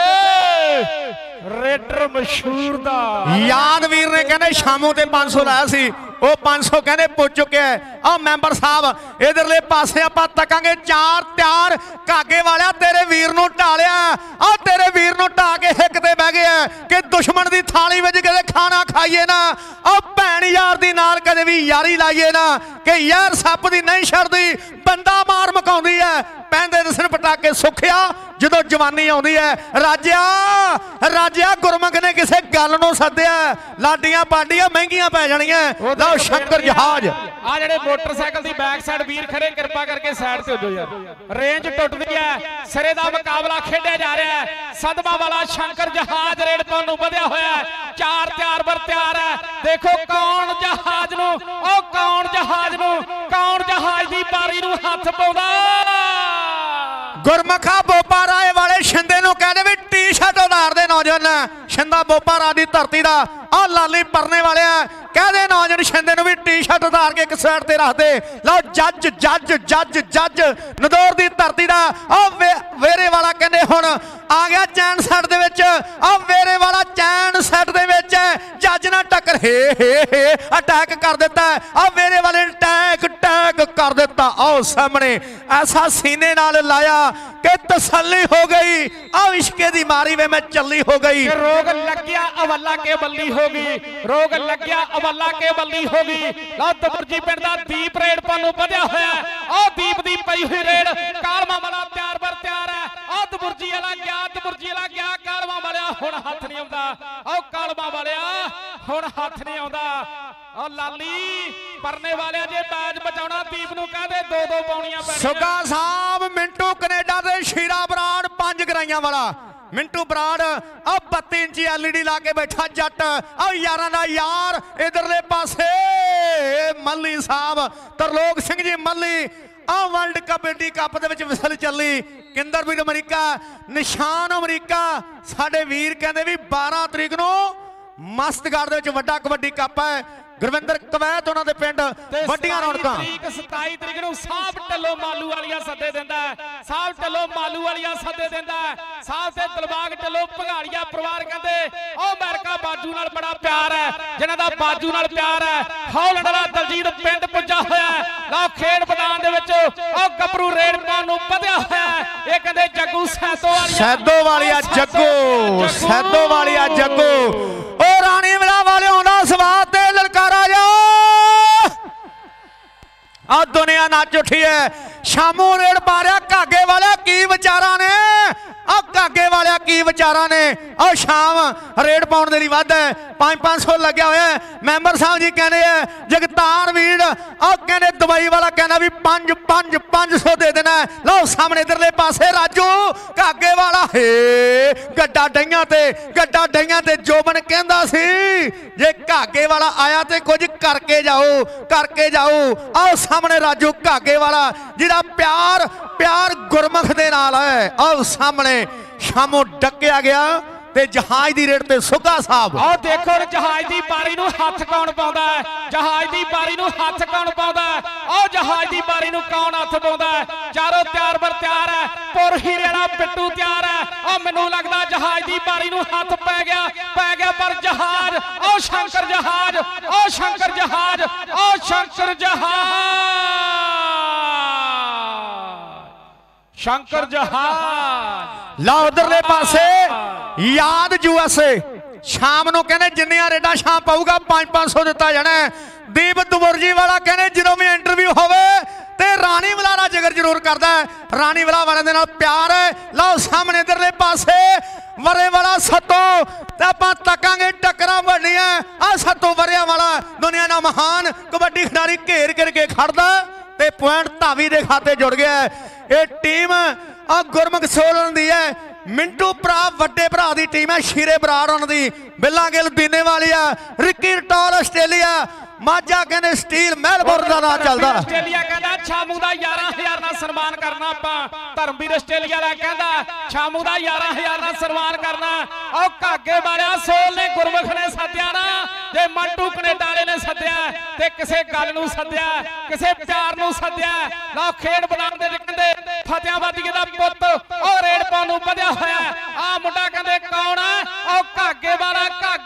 ਰੇਡਰ ਮਸ਼ਹੂਰ ਦਾ ਯਾਦ ਵੀਰ ਨੇ ਕਹਿੰਦੇ ਸ਼ਾਮੋਂ ਤੇ 500 ਲਾਇਆ ਸੀ ਉਹ 500 ਕਹਿੰਦੇ ਪੁੱਜ ਚੁੱਕਿਆ। ਆ ਮੈਂਬਰ ਸਾਹਿਬ ਇਧਰਲੇ ਪਾਸੇ ਆਪਾਂ ਤੱਕਾਂਗੇ ਚਾਰ ਤਿਆਰ। ਘਾਗੇ ਵਾਲਿਆ ਤੇਰੇ ਵੀਰ ਨੂੰ ਢਾਲਿਆ। ਆ ਤੇਰੇ ਵੀਰ ਨੂੰ ਢਾ ਕੇ ਹਿੱਕ ਤੇ ਬਹਿ ਗਿਆ ਕਿ ਦੁਸ਼ਮਣ ਦੀ ਥਾਲੀ ਵਿੱਚ ਕਦੇ ਖਾਣਾ ਖਾਈਏ ਨਾ। ਆ ਭੈਣ ਯਾਰ ਦੀ ਨਾਲ ਕਦੇ ਵੀ ਯਾਰੀ ਲਾਈਏ ਨਾ ਕਿ ਯਾਰ ਸੱਪ ਦੀ ਨਹੀਂ ਛੱਡਦੀ ਬੰਦਾ ਮਾਰ ਮਕਾਉਂਦੀ ਹੈ। ਪੈਂਦੇ ਦਸਣ ਪਟਾਕੇ ਸੁੱਖਿਆ ਜਦੋਂ ਜਵਾਨੀ ਆਉਂਦੀ ਹੈ। ਰਾਜਿਆ ਗੁਰਮੁਖ ਨੇ ਕਿਸੇ ਗੱਲ ਨੂੰ ਸੱਦਿਆ। ਲਾਡੀਆਂ ਪਾਡੀਆਂ ਮਹਿੰਗੀਆਂ ਪੈ ਜਾਣੀਆਂ। ਲਓ ਸ਼ੰਕਰ ਜਹਾਜ਼ ਆ ਜਿਹੜੇ ਮੋਟਰਸਾਈਕਲ ਦੀ ਬੈਕ ਸਾਈਡ ਵੀਰ ਖੜੇ ਕਿਰਪਾ ਕਰਕੇ ਸਾਈਡ ਤੇ ਹੋ ਜਾਓ ਯਾਰ। ਰੇਂਜ ਟੁੱਟਦੀ ਹੈ। ਸਿਰੇ ਦਾ ਮੁਕਾਬਲਾ ਖੇਡਿਆ ਜਾ ਰਿਹਾ ਹੈ। ਸਦਮਾ ਵਾਲਾ ਸ਼ੰਕਰ ਜਹਾਜ਼ ਰੇਡ ਪਾਉਣ ਨੂੰ ਵਧਿਆ ਹੋਇਆ। ਚਾਰ ਤਿਆਰ ਬਰ ਤਿਆਰ ਹੈ। ਦੇਖੋ ਕੌਣ ਜਹਾਜ਼ ਦੀ ਬਾਰੀ ਨੂੰ ਹੱਥ ਪਾਉਂਦਾ। ਗੁਰਮੁਖਾ ਬੋਪਾ ਰਾਏ ਵਾਲੇ ਸ਼ਿੰਦੇ ਨੂੰ ਕਹਿੰਦੇ ਵੀ ਟੀ-ਸ਼ਰਟ ਉਤਾਰ ਦੇ ਨੌਜਵਾਨ। ਸ਼ਿੰਦਾ ਬੋਪਾ ਰਾ ਦੀ ਧਰਤੀ ਦਾ ਆ ਲਾਲੀ ਪਰਨੇ ਵਾਲਿਆ ਕਹਦੇ ਨੌਜਵਾਨ ਸ਼ਿੰਦੇ ਨੂੰ ਵੀ ਟੀ-ਸ਼ਰਟ ਉਤਾਰ ਕੇ ਇੱਕ ਸਾਈਡ ਤੇ ਰੱਖ ਦੇ। ਲਓ ਜੱਜ ਨਦੌਰ ਦੀ ਧਰਤੀ ਦਾ ਆ ਵੇਰੇ ਵਾਲਾ ਕਹਿੰਦੇ ਹੁਣ ਆ ਗਿਆ ਚੈਨ ਸੈੱਟ ਦੇ ਵਿੱਚ। ਆ ਵੇਰੇ ਵਾਲਾ ਚੈਨ ਸੈੱਟ ਦੇ ਵਿੱਚ ਜੱਜ ਨਾਲ ਟੱਕਰ ਹੇ ਅਟੈਕ ਕਰ ਦਿੱਤਾ। ਆ ਵੇਰੇ ਵਾਲੇ ਨੇ ਟੈਕ ਕਰ ਦਿੱਤਾ। ਆਓ ਸਾਹਮਣੇ ਐਸਾ ਸੀਨੇ ਨਾਲ ਲਾਇਆ ਕਿ ਤਸੱਲੀ ਹੋ ਗਈ। ਆ ਇਸ਼ਕੇ ਦੀ ਮਾਰੀ ਵੇ ਮੈਂ ਚੱਲੀ ਹੋ ਗਈ। ਰੋਗ ਲੱਗਿਆ ਅਵੱਲਾ ਕੇ ਬੱਲੀ ਹੋ ਗਈ। ਰੋਗ ਲੱਗਿਆ ਅਵੱਲਾ ਕੇ ਬੱਲੀ ਹੋ ਗਈ। ਲਓ ਦਬੁਰਜੀ ਪਿੰਡ ਦਾ ਦੀਪ ਰੇਡ ਪਾਉਣ ਨੂੰ ਵਧਿਆ ਹੋਇਆ। ਉਹ ਦੀਪ ਦੀ ਪਈ ਹੋਈ ਰੇਡ ਕਾਲਮਾ ਵਾਲਾ ਤਿਆਰ ਬਰ ਤਿਆਰ ਹੈ। ਉਹ ਦਬੁਰਜੀ ਵਾਲਾ ਗਿਆ ਕਾਲਮਾ ਵਾਲਿਆ ਹੁਣ ਹੱਥ ਨਹੀਂ ਆਉਂਦਾ। ਉਹ ਕਾਲਮਾ ਵਾਲਿਆ ਹੁਣ ਹੱਥ ਨਹੀਂ ਆਉਂਦਾ। ਉਹ ਲਾਲੀ ਪਰਨੇ ਵਾਲਿਆ ਜੇ ਮੈਚ ਬਚਾਉਣਾ ਦੀਪ ਨੂੰ ਕਹਦੇ 2-2 ਪਾਉਣੀਆਂ ਪੈਣੀਆਂ। ਸੁਗਾ ਸਾਹਿਬ ਮਿੰਟੂ ਕੈਨੇਡਾ ਦੇ ਸ਼ੀਰਾ ਬਰਾੜ 5 ਗਰਾਈਆਂ ਵਾਲਾ ਮਿੰਟੂ ਬਰਾੜ ਆ 32 ਇੰਚੀ LED ਲਾ ਕੇ ਬੈਠਾ ਜੱਟ। ਆ ਯਾਰਾਂ ਦਾ ਯਾਰ ਇਧਰਲੇ ਪਾਸੇ ਮੱਲੀ ਸਾਹਿਬ ਤਰਲੋਕ ਸਿੰਘ ਜੀ ਮੱਲੀ ਆ ਵਰਲਡ ਕਬੱਡੀ ਕੱਪ ਦੇ ਵਿੱਚ ਵਿਸਲ ਚੱਲੀ किंदरवीर अमरीका निशान अमरीका साडे वीर कहते भी 12 तरीक नूं मस्तगढ़ दे विच वड्डा कबड्डी कप है गुरविंदर कवैत उन्होंने पिंड वड्डियां रौनकां 27 तरीक नूं साहब ढिल्लों मालू वालिया सदे दिंदा साहब ढिल्लों मालू वालिया सदे दिंदा साहब ते दिलबाग ढिल्लों भगाड़िया परिवार कहंदे ओ अमेरिका बाजू नाल बड़ा प्यार है जिन्हां दा बाजू नाल प्यार है हौलैंड वाला दलजीत पिंड पुज्जा होया लो खेड मैदान दे विच ओ गबरू रेड पाउण नूं वधिया होया ये कहंदे जग्गू सैदो वालिया जग्गू ओ राणी विला वाले आउंदा सवाद ते ललकारा जा आ दुनिया नच उठी है शामू रेड़ मारिया घागे वाले की विचारा ने आ घागे वाले की विचारा ने आ शाम रेड़ पाउण दे लई वध है 500 लग्या होया मैंबर साहब जी कहने जगतार वीर आ कहने दुबई वाला कहना भी 500 दे देना लो सामने इधरले पासे राजू घागे वाला हे गड्डा डईयां ते जोबन कहंदा सी जे घागे वाला आया ते कुछ करके जाओ आओ सामने राजू घागे वाला जिहड़ा प्यार गुरमुख दे नाल है आओ सामने शामों डकिया गया ते जहाज दी रेट ते सुगा साहब आओ देखो जहाज दी बारी नूं हथ कौन पाउंदा है जहाज दी बारी नूं हथ कौन पाउंदा है आओ जहाज दी बारी नूं कौन हथ पाउंदा है चारों तैयार बर तैयार है पुर हीरे दा पिट्टू तैयार है आ मैनूं लगदा जहाज दी बारी नूं हथ पै गया पर जहाज आओ शंकर जहाज ला उधरले पासे याद यूएसए शाम नूं कहने जिन्नियां रेडा शाम पाऊगा 500 दिता जाना है दीप दुबुरजी वाला कहने जो भी इंटरव्यू होवे ते राणी वलारा जिगर जरूर करदा है राणी वला वाले दे नाल प्यार है लाओ सामने इधरले पासे वरे वाला सतो ते आपां तकांगे टक्करां वड्डियां आ सतो वरिया वाला दुनिया दा महान कबड्डी खिडारी घेर के खड़दा ते पॉइंट धावी दे खाते जुड़ गया ये टीम आ गुरमुख सोलन दी है मिंटू भरा वड्डे भरा दी टीम है शीरे बराड़ उन्हां दी बिल्ला गिल दीने वाली है रिकी टॉल आस्ट्रेलिया माजा कहने स्टील मेलबोर्न का नाम चलता आस्ट्रेलिया कहता छामू का 11,000 ना सन्मान करना आपां धर्मवीर आस्ट्रेलिया का कहता छामू का 11,000 ना सन्मान करना और घागे वाला सोल ने गुरमुख ने सद्या ना जे मंटू कनेडा वाले ने सद्या ते किसे गल नूं सद्या किसे प्यार नूं सद्या लो खेड मैदान दे कहंदे फतेहाबादी दा पुੱਤ और रेड पाउण नूं वधिया होया आ मुंडा कहंदे कौन है और घागे वाला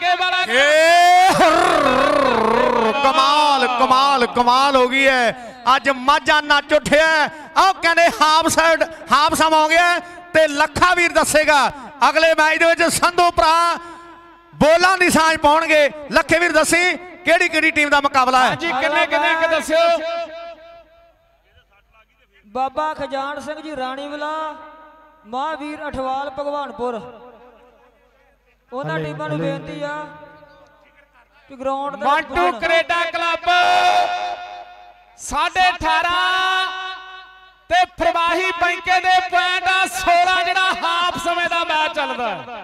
कमाल हो गई है अज माझा नच उठे आओ कहने हाफ सम हो गया ते लखा वीर दसेगा अगले मैच दे संधू भरा बोलां दी सांझ पाउणगे लखे वीर दसी केड़ी टीम का मुकाबला है जी किन्ने दस्सिओ बाबा खजान सिंह जी राणीवाला महावीर अठवाल भगवानपुर उन्हां टीमां नूं बेनती आ ग्राउंड मंटू कनेडा क्लब 18.5 ते प्रवाही बैंके दे पॉइंट 16 जिहड़ा हाफ समय दा मैच चलदा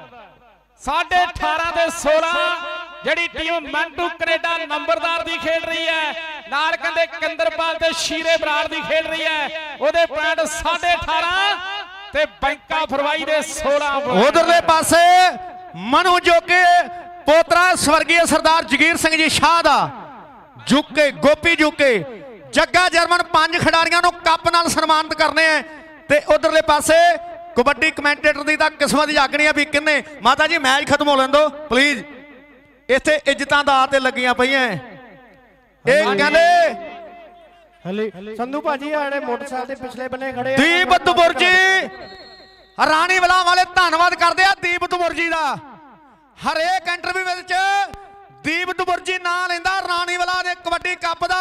18.5 ते 16 जिहड़ी टीम मंटू कनेडा नंबरदार दी खेल रही है नाल कहंदे किंदरपाल ते शीरे बराड़ दी खेल रही है ओदे पॉइंट 18.5 ते बैंका फरवाई दे 16 उधरले पासे मनु जोके पोतरा स्वर्गीय सरदार जगीर सिंह जी शाह दा जुके गोपी जुके जग्गा जर्मन 5 खिडारियों को कप नाल सन्मानित करने हैं ते उधरले पासे कबड्डी कमेंटेटर की किस्मत जागनी है भी किन्ने माता जी मैच खत्म हो लें दो प्लीज इत्थे इज्जतां दा ते लगियां पईयां एक कहंदे संधू भाजी आड़े मोटरसाइकिल दे पिछले बन्ने खड़े दीप दुबुरजी राणी वाला वाले धन्नवाद करदे आ दीप दुबुरजी दा हरेक इंटरव्यू विच दीप दुबुरजी नां लैंदा राणी वाला दे कबड्डी कप दा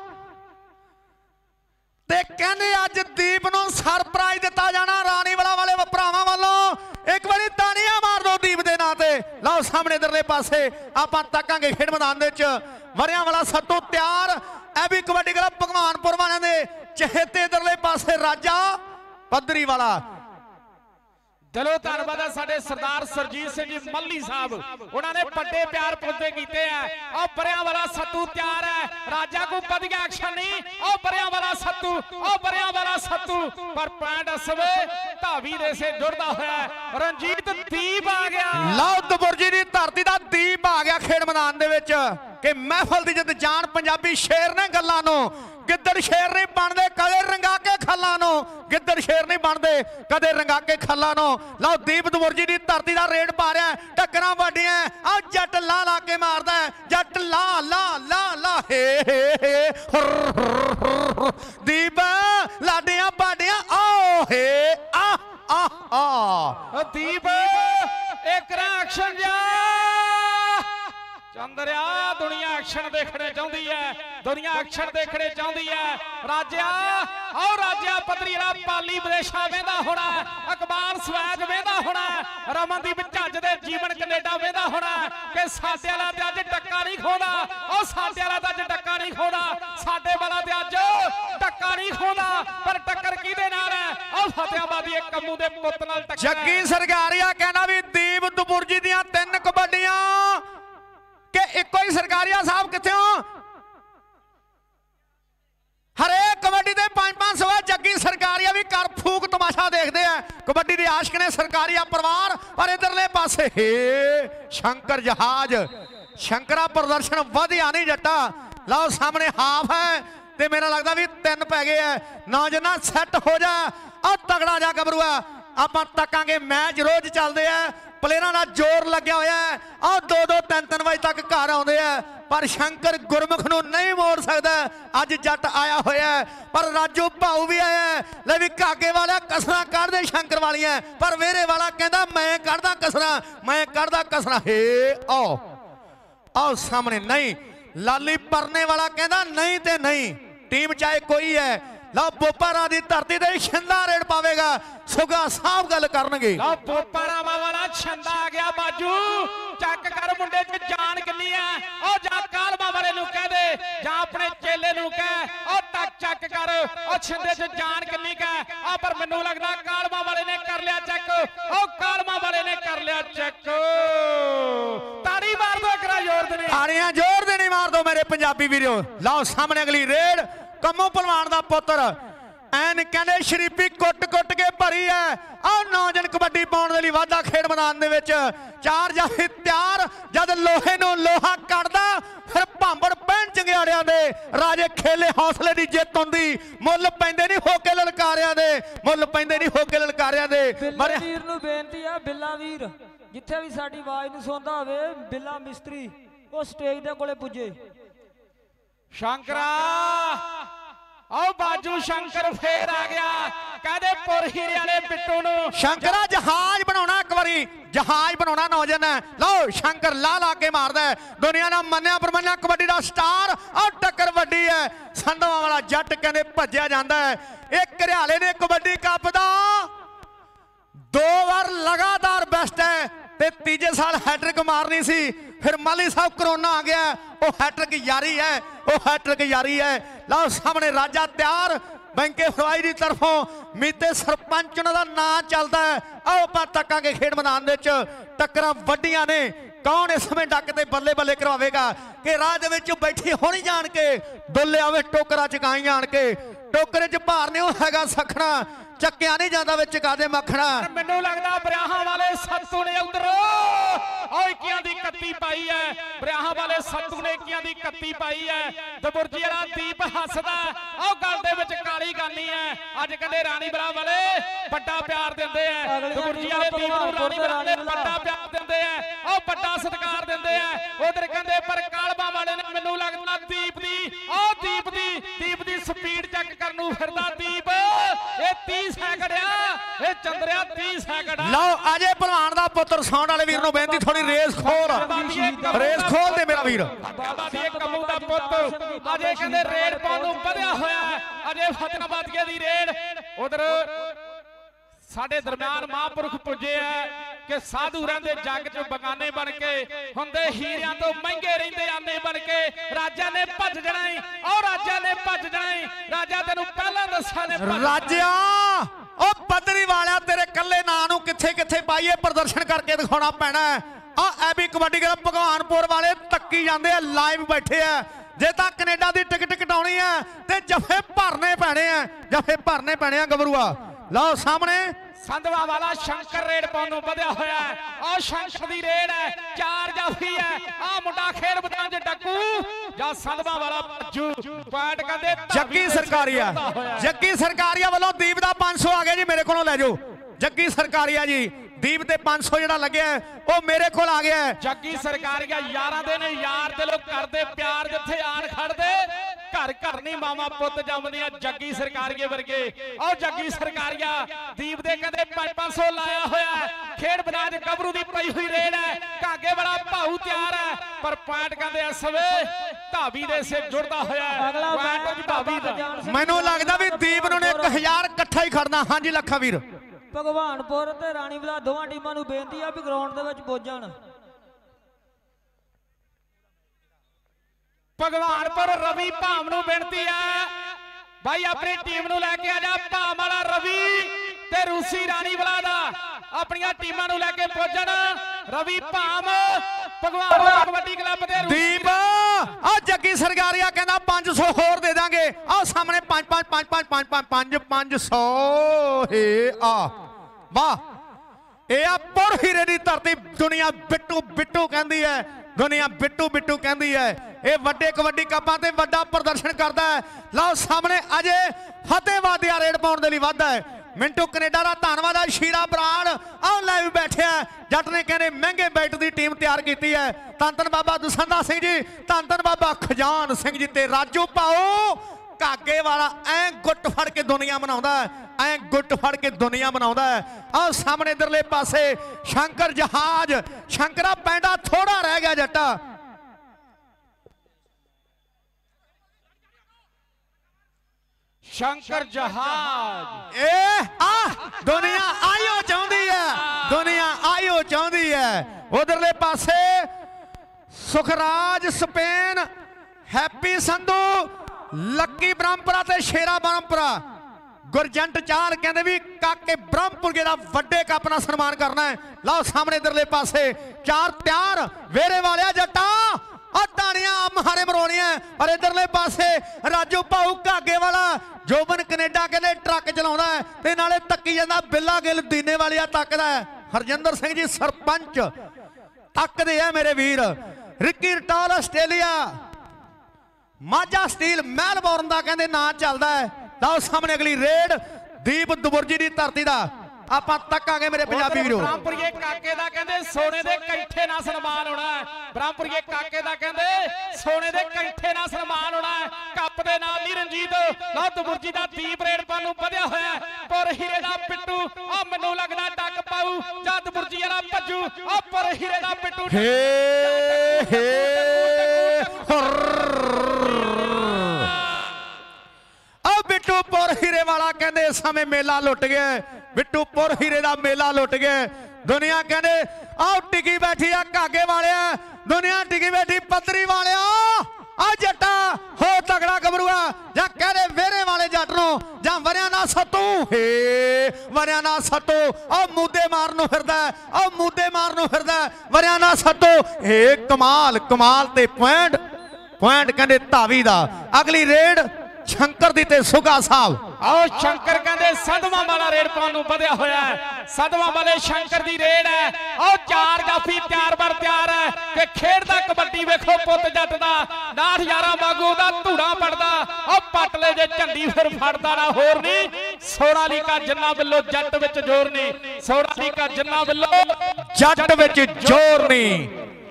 ते कहंदे अज दीप नूं सरप्राइज दिता जाना राणी वाले भरावां वालों एक बारी तानियां मार दो दीप दे नां ते लो सामने इधरले पासे आपां तकांगे खेड मैदान दे विच वरियां वाला सत्तू तैयार ऐ भी कबड्डी क्लब भगवानपुर वालियां दे चहेते इधरले पासे राजा पद्धरी वाला चलो धन्यवाद है साडे सरदार सरजीत सिंह जी मल्ली साहब, उन्होंने बड़े प्यार पुलते कीते हैं। और बरिया वाला सत्तू तैयार है, राजा को वधिया एक्शन नहीं, और बरिया वाला सत्तू, और बरिया वाला सत्तू, पर पैंट असवे धावी दे से जुड़दा होया रंजीत दीप आ गया। लओ दबुरजी दी धरती दा दीप आ गया खेड मैदान दे विच कि महफल दी जित जान पंजाबी शेर ने गल्लां नूं, गिद्दड़ शेर नहीं बनते कदे रंगा के खल्लां नूं, गिद्दड़ शेर नहीं बनते कदे रंगा के खल्लां नूं। लओ दीप दबुरजी दी धरती दा रेड पा रहा है, टक्करां वड्डियां आ जट ला ला के मारदा है, जट ला ला ला ला हे दीप लाडियां बाडियां ओ हे आ आ आ दीप एक एक्शन जा चंद्रिया दुनिया एक्शन देखने चाहती है, दुनिया एक्शन देखने चाहती है। राजा और राजा पदरी पाली विदेशा वेंदा होना, अखबार स्वैग वेंदा होना, रमनदीप झज्ज दे जीवन कनेडा वेंदा होना कि साडे वाला ते अज टक्का नहीं खोदा, और साडे वाला ते अज टक्का नहीं खोदा, साडे वाला ते अज टक्का नहीं खोदा, पर टक्कर किहदे नाल है? और फतेहाबादी एक कम्मू दे पुੱਤ नाल टक्कर। जग्गी सरकारिया कहना भी दीप दबुरजी दियां 3 कबड्डियां कि एको ही सरकारिया साहब किथे हो? हरेक कबड्डी दे 5-5 जग्गी सरकारिया भी कर फूक तमाशा देखते हैं। कबड्डी दे आशिक ने सरकारिया परिवार, पर इधरले पासे हे शंकर जहाज, शंकरा प्रदर्शन वधिया नहीं जट्टा। लाओ सामने हाफ है ते मेरा लगता भी 3 पै गए है। नौजना सैट हो जा और तगड़ा जा गबरूआ, आप तकांगे मैच रोज चलते हैं, प्लेयरों का जोर लग्या होया है और 2-2 3-3 बजे तक घर आउंदे हैं, पर शंकर गुरमुख नूं नहीं मोड़ सकता। अज जट आया होया है, पर राजू भाऊ भी आया है, ले भी काके वाला कसरा कर दे शंकर वालियां, पर वेरे वाला कहता मैं करदा कसरा, मैं करदा कसरा। हे आओ आओ सामने नहीं, लाली परने वाला कहता नहीं ते नहीं, टीम चाहे कोई है। लो बोपारा दी धरती ते छंदा रेड पावेगा, सुगा साहब गल करनगे। लो बोपारा वाला छंदा आ गया बाजू, चक कर मुंडे च जान किन्नी है, और जा कालमा वाले नूं कह दे, जा अपने चेले नूं कह, और टक चक कर, और छंदे च जान किन्नी कह। आ पर मैनूं लगदा कालमा वाले ने कर लिया चेक, और कालमा वाले ने कर लिया चेक। ताड़ी मार दो एकरा जोर देनी, ताड़ियां जोर देनी मार दो मेरे पंजाबी वीरो। लाओ सामने अगली रेड, कम्मो पहलवान दा पुत्र एन कहने शरीफी कुट कुट के भरी है। और नौजवान कबड्डी पाने लिए वाधा खेड मैदान दे विच 4 जाफी तैयार, जद लोहे नूं लोहा कटदा फिर भांबड़ पैण चंगियाड़ियां दे राजे खेले हौसले दी जिੱਤ हुंदी, मुੱਲ पैंदे नहीं होके ललकारियां दे, मुੱਲ पैंदे नहीं होके ललकारियां दे। बिल्ला वीर नूं बेनती है, बिल्ला वीर जिथे भी साडी आवाज नूं सुनदा होवे, बिल्ला मिस्त्री वो स्टेज दे कोले पुजे। शंकरा आओ बाजू शंकर फिर आ गया, कहदे पुरहीरे वाले बिट्टू नूं शंकरा जहाज बनाना, एक बारी जहाज बनाना नौजवान है। लो शंकर ला ला के मारदा है, दुनिया ना मन्निया परमन्निया कबड्डी दा स्टार, और टक्कर वड्डी है। संधवा वाला जट कहंदे भज्जिया जांदा है। एक घरियाले ने कबड्डी कप दा 2 बार लगातार बेस्ट है, ते तीजे साल हैट्रिक मारनी सी, फिर माली साहब कोरोना आ गया, वो हैट्रिक यारी है, वो हैट्रिक यारी है। लाओ सामने राजा तैयार, बैंके फरवाई की तरफों मीते सरपंच उन्होंने नाम चलता है। आओ आप तकांगे खेड मैदान दे टक्कर वड्डियां ने, कौन इस समय डक ते बल्ले बल्ले करवावेगा कि राह दे विच बैठी होनी जान के डोले आवे टोकरा चकाई जान के, टोकरे च भार नहीं हैगा सखना, चक्या नहीं जाता विच कादे मखना। मैनू लगदा बरियाहां वाले सत्तू ने उधर और इक्कियां दी कत्ती पाई है, बरियाहां वाले सत्तू ने इक्कियां दी कत्ती पाई है। दबुरजी वाला दीप हसदा, और गल दे विच काली गानी है। अज कहंदे रानी बला वाले बड़ा प्यार दिंदे हैं, दबुरजी वाले दीप नूं रानी बला वाले बड़ा प्यार दिंदे हैं, और बड़ा सत्कार दिंदे हैं। उधर कहंदे पर कालबा वाले ने मैनू लगदा दीप दी स्पीड चेक करन नूं फिरदा दीप, ये 30 सैकड़ आ, ये चंद्रिया 30 सैकड़ आ। लो अजय पहलवान दा पुत्र साउंड वाले वीर नूं बेनती थोड़ी रेस खोल दे मेरा वीर। कमू दा पुੱਤ अजय कहंदे रेड पाउण नूं ਵਧਿਆ होया है, अजय फतेहाबादिया दी रेड। उधर साडे दरम्यान महापुरुष पुजे है कि साधु रहिंदे जग च बगाने बन के हुंदे हीरियां तो महंगे रहिंदे आने बन के। राजा ने भज जाना, और राजा ने भज जाना, राजा तेनू पहला दस्या ने राजा ओ पदरी वाला तेरे ਕੱਲੇ ਨਾਂ ਨੂੰ ਕਿੱਥੇ ਕਿੱਥੇ ਪਾਈਏ, ਪ੍ਰਦਰਸ਼ਨ ਕਰਕੇ ਦਿਖਾਉਣਾ ਪੈਣਾ। ਆ ਐਬੀ ਕਬੱਡੀ ਕਲੱਬ ਭਗਵਾਨਪੁਰ ਵਾਲੇ ਤੱਕੀ ਜਾਂਦੇ ਆ, ਲਾਈਵ ਬੈਠੇ ਆ। ਜੇ ਤਾਂ ਕੈਨੇਡਾ ਦੀ ਟਿਕਟ ਕਟਾਉਣੀ ਹੈ ਤੇ ਜਫੇ ਭਰਨੇ ਪੈਣੇ ਆ, ਜਫੇ ਭਰਨੇ ਪੈਣੇ ਆ ਗੱਭਰੂਆ। ਲਓ ਸਾਹਮਣੇ ਸੰਧਵਾ ਵਾਲਾ ਸ਼ੰਕਰ ਰੇਡ ਪਾਉਣ ਨੂੰ ਵਧਿਆ ਹੋਇਆ ਹੈ। ਆਹ ਸ਼ੰਕਰ ਦੀ ਰੇਡ ਹੈ, 4 ਜਾਫੀ ਹੈ। ਆਹ ਮੁੰਡਾ ਖੇਡ ਮੈਦਾਨ 'ਚ ਡੱਕੂ ਜਾਂ ਸੰਧਵਾ ਵਾਲਾ ਭੱਜੂ। ਪੁਆਇੰਟ ਕਹਿੰਦੇ ਜੱਗੀ ਸਰਕਾਰੀਆ, ਜੱਗੀ ਸਰਕਾਰੀਆ ਵੱਲੋਂ ਦੀਪ ਦਾ 500 ਆ ਗਿਆ ਜੀ, ਮੇਰੇ ਕੋਲੋਂ ਲੈ ਜਾਓ। ਜੱਗੀ ਸਰਕਾਰੀਆ ਜੀ, ਦੀਪ ਤੇ 500 ਜਿਹੜਾ ਲੱਗਿਆ ਉਹ ਮੇਰੇ ਕੋਲ ਆ ਗਿਆ। ਜੱਗੀ ਸਰਕਾਰੀਆ ਯਾਰਾਂ ਦੇ ਨੇ, ਯਾਰ ਦਿਲੋਂ ਕਰਦੇ ਪਿਆਰ, ਜਿੱਥੇ ਆਣ ਖੜਦੇ ਘਰ ਘਰ ਨਹੀਂ ਮਾਮਾ ਪੁੱਤ ਜੰਮਦੀਆਂ। ਜੱਗੀ ਸਰਕਾਰੀਏ ਵਰਗੇ ਆਹ ਜੱਗੀ ਸਰਕਾਰੀਆ ਦੀਪ ਦੇ ਕਹਿੰਦੇ 500 ਲਾਇਆ ਹੋਇਆ। ਖੇਡ ਮੈਦਾਨ ਗੱਭਰੂ ਦੀ ਪਈ ਹੋਈ ਰੇਡ ਹੈ। ਘਾਗੇ ਵਾਲਾ ਭਾਊ ਤਿਆਰ ਹੈ, ਪਰ ਪੁਆਇੰਟ ਕਹਿੰਦੇ ਇਸ ਵੇ ਧਾਵੀ ਦੇ ਸੇ ਜੁੜਦਾ ਹੋਇਆ। ਪੁਆਇੰਟ ਧਾਵੀ ਦਾ। ਮੈਨੂੰ ਲੱਗਦਾ ਵੀ ਦੀਪ ਨੂੰ 1000 ਇਕੱਠਾ ਹੀ ਖੜਨਾ। ਹਾਂਜੀ ਲੱਖਾ ਵੀਰ, ਭਗਵਾਨਪੁਰ ਤੇ ਰਾਣੀਵਾਲਾ ਦੋਵਾਂ ਟੀਮਾਂ ਨੂੰ ਬੇਨਤੀ ਆ ਵੀ ਗਰਾਊਂਡ ਦੇ ਵਿੱਚ ਪੁੱਜ ਜਾਣ। ਭਗਵਾਨਪੁਰ ਰਵੀ ਭਾਮ ਨੂੰ ਬੇਨਤੀ ਹੈ ਭਾਈ ਆਪਣੀ ਟੀਮ ਨੂੰ ਲੈ ਕੇ ਆ ਜਾ। ਭਾਮ ਵਾਲਾ ਰਵੀ ਤੇ ਰੂਸੀ ਰਾਣੀਵਾਲਾ ਦਾ ਆਪਣੀਆਂ ਟੀਮਾਂ ਨੂੰ ਲੈ ਕੇ ਪੁੱਜਣ। ਰਵੀ ਭਾਮ ਭਗਵਾਨਪੁਰ ਕਬੱਡੀ ਕਲੱਬ ਦੇ ਦੀਪ ਆ ਜੱਗੀ ਸਰਕਾਰੀਆ ਕਹਿੰਦਾ 500 ਹੋਰ ਦੇ ਦਾਂਗੇ। ਆ ਸਾਹਮਣੇ 500 ਹੇ ਆ ਵਾਹ। ਇਹ ਆ ਪੁਰ ਹੀਰੇ ਦੀ ਧਰਤੀ। ਦੁਨੀਆ ਬਿੱਟੂ ਬਿੱਟੂ ਕਹਿੰਦੀ ਹੈ, ਦੁਨੀਆ ਬਿੱਟੂ ਬਿੱਟੂ ਕਹਿੰਦੀ ਹੈ। ਇਹ ਵੱਡੇ ਕਬੱਡੀ ਕੱਪਾਂ ਤੇ ਵੱਡਾ ਪ੍ਰਦਰਸ਼ਨ ਕਰਦਾ ਹੈ। ਲਓ ਸਾਹਮਣੇ ਅਜੇ ਫਤਿਹਵਾਦੀਆ ਰੇਡ ਪਾਉਣ ਦੇ ਲਈ ਵਾਧਾ ਹੈ। ਮਿੰਟੂ ਕੈਨੇਡਾ ਦਾ ਧੰਨਵਾਦ ਆ। ਸ਼ੀਰਾ ਬਰਾੜ ਆਹ ਲਾਈਵ ਬੈਠਿਆ। ਜੱਟ ਨੇ ਕਹਿੰਦੇ ਮਹਿੰਗੇ ਬੈਟ ਦੀ ਟੀਮ ਤਿਆਰ ਕੀਤੀ ਹੈ। ਧੰਨ ਧੰਨ ਬਾਬਾ ਦਸੰਦਾ ਸਿੰਘ ਜੀ, ਧੰਨ ਧੰਨ ਬਾਬਾ ਖਜਾਨ ਸਿੰਘ ਜੀ ਤੇ ਰਾਜੂ ਭਾਓ। ਘਾਗੇ ਵਾਲਾ ਐ ਗੁੱਟ ਫੜ ਕੇ ਦੁਨੀਆ ਬਣਾਉਂਦਾ, ਐ ਗੁੱਟ ਫੜ ਕੇ ਦੁਨੀਆ ਬਣਾਉਂਦਾ। ਆਹ ਸਾਹਮਣੇ ਇਧਰਲੇ ਪਾਸੇ ਸ਼ੰਕਰ ਜਹਾਜ਼। ਸ਼ੰਕਰਾ ਪੈਂਡਾ ਥੋੜਾ ਰਹਿ ਗਿਆ ਜੱਟਾ। ਸ਼ੰਕਰ ਜਹਾਜ਼। ਇਹ ਆ ਦੁਨੀਆ ਆਇਓ ਚਾਹੁੰਦੀ ਹੈ, ਦੁਨੀਆ ਆਇਓ ਚਾਹੁੰਦੀ ਹੈ। ਉਧਰਲੇ ਪਾਸੇ Sukhraj Spain, Happy Sandhu, Lucky Brahmpura ਤੇ ਸ਼ੇਰਾ ਬ੍ਰਹਮਪੁਰਾ। ਗੁਰਜੰਟ ਚਾਲ ਕਹਿੰਦੇ ਵੀ ਕਾਕੇ ਬ੍ਰਹਮਪੁਰ ਦਾ ਵੱਡੇ ਕੱਪ ਨਾਲ ਸਨਮਾਨ ਕਰਨਾ ਹੈ। ਲਓ ਸਾਹਮਣੇ ਇਧਰਲੇ ਪਾਸੇ 4 ਤਿਆਰ ਵੇਰੇ ਵਾਲਿਆ ਜੱਟਾ। ਆ ਤਾੜੀਆਂ ਮਹਾਰੇ ਮਰੋਣੀਆਂ। ਔਰ ਇਧਰਲੇ ਪਾਸੇ ਰਾਜੂ ਭਾਊ ਘਾਗੇ ਵਾਲਾ। ਜੋਬਨ ਕੈਨੇਡਾ ਕਹਿੰਦੇ ਟਰੱਕ ਚਲਾਉਂਦਾ ਤੇ ਨਾਲੇ ਤੱਕੀ ਜਾਂਦਾ। ਬਿੱਲਾ ਗਿੱਲ ਦੀਨੇ ਵਾਲਿਆ ਤੱਕਦਾ। ਹਰਜਿੰਦਰ ਸਿੰਘ ਜੀ ਸਰਪੰਚ ਤੱਕਦੇ ਆ ਮੇਰੇ ਵੀਰ। Ricky Ratal Australia. Majha steel Melbourne ਦਾ ਕਹਿੰਦੇ ਨਾਂ ਚੱਲਦਾ ਹੈ। ਲਓ ਸਾਹਮਣੇ ਅਗਲੀ ਰੇਡ ਦੀਪ ਦੁਬੁਰਜੀ ਦੀ ਧਰਤੀ ਦਾ ਆਪਾਂ ਤੱਕਾਂਗੇ ਮੇਰੇ ਪੰਜਾਬੀ ਵੀਰੋ। ਬ੍ਰਹਮਪੁਰੀਏ ਕਾਕੇ ਦਾ ਕਹਿੰਦੇ ਸੋਨੇ ਦੇ ਕੈਂਠੇ ਨਾਲ ਸਨਮਾਨ ਹੋਣਾ ਹੈ। ਬ੍ਰਹਮਪੁਰੀਏ ਕਾਕੇ ਦਾ ਕਹਿੰਦੇ ਸੋਨੇ ਦੇ ਕੈਂਠੇ ਨਾਲ ਸਨਮਾਨ ਹੋਣਾ ਹੈ। ਕੱਪ ਦੇ ਨਾਲ ਨਹੀਂ ਰਣਜੀਤ। ਲਓ ਦੁਬੁਰਜੀ ਦਾ ਦੀਪ ਰੇਡ ਪਾਣ ਨੂੰ ਵਧਿਆ ਹੋਇਆ। ਪੁਰ ਹੀਰੇ ਦਾ ਪਿੱਟੂ ਆ ਮੈਨੂੰ ਲੱਗਦਾ ਡੱਕ ਪਾਊ ਜਾਂ ਦੁਬੁਰਜੀ ਵਾਲਾ ਭੱਜੂ। ਆ ਪੁਰ ਹੀਰੇ ਦਾ ਪਿੱਟੂ ਬਿੱਟੂ ਪੁਰ ਹੀਰੇ ਵਾਲਾ ਕਹਿੰਦੇ ਇਸ ਸਮੇਂ ਮੇਲਾ ਲੁੱਟ ਗਿਆ। ਬਿੱਟੂ ਪੁਰ ਹੀਰੇ ਦਾ ਮੇਲਾ ਲੁੱਟ ਗਿਆ। ਦੁਨੀਆ ਕਹਿੰਦੇ ਆਹ ਟਿਕੀ ਬੈਠੀ ਆ ਘਾਗੇ ਵਾਲਿਆ। ਦੁਨੀਆ ਟਿਕੀ ਬੈਠੀ ਪੱਤਰੀ ਵਾਲਿਆ। ਆ ਜੱਟਾ ਹੋ ਤਗੜਾ ਗੱਭਰੂਆ ਜਾਂ ਕਹਿੰਦੇ ਵੇਰੇ ਵਾਲੇ ਜੱਟ ਨੂੰ ਜਾਂ ਵਰਿਆ ਨਾ ਸਤੂ। ਹੇ ਵਰਿਆ ਨਾ ਸਤੂ। ਆ ਮੂਦੇ ਮਾਰਨ ਨੂੰ ਫਿਰਦਾ, ਆ ਮੂਦੇ ਮਾਰਨ ਨੂੰ ਫਿਰਦਾ। ਵਰਿਆ ਨਾ ਸਤੂ। ਹੇ ਕਮਾਲ ਕਮਾਲ ਤੇ ਪੁਆਇੰਟ ਕਹਿੰਦੇ ਧਾਵੀ ਦਾ। ਅਗਲੀ ਰੇਡ ਸ਼ੰਕਰ ਦੀ ਤੇ ਸੁਗਾ ਸਾਹਿਬ। ਆਓ ਸ਼ੰਕਰ ਕਹਿੰਦੇ ਸੰਧਵਾਂ ਵਾਲਾ ਰੇਡ ਪਾਉਣ ਨੂੰ ਵਧਿਆ ਹੋਇਆ ਹੈ। ਸੰਧਵਾਂ ਵਾਲੇ ਸ਼ੰਕਰ ਦੀ ਰੇਡ ਹੈ। ਆਓ 4 ਜਾਫੀ ਤਿਆਰ ਬਰ ਤਿਆਰ ਹੈ ਕਿ ਖੇਡਦਾ ਕਬੱਡੀ ਵੇਖੋ ਪੁੱਤ ਜੱਟ ਦਾ। 9 ਵਾਂਗੂ ਦਾ ਧੂੜਾ ਪੜਦਾ। ਆਓ ਪਟਲੇ ਜੇ ਝੰਡੀ ਫਿਰ ਫੜਦਾ ਨਾ ਹੋਰ ਨਹੀਂ। ਸੋਨਾਲੀਕਾ ਜਿੰਨਾ ਵੱਲੋਂ ਜੱਟ ਵਿੱਚ ਜ਼ੋਰ ਨਹੀਂ। ਸੋਨਾਲੀਕਾ ਜਿੰਨਾ ਵੱਲੋਂ ਜੱਟ ਵਿੱਚ ਜ਼ੋਰ ਨਹੀਂ।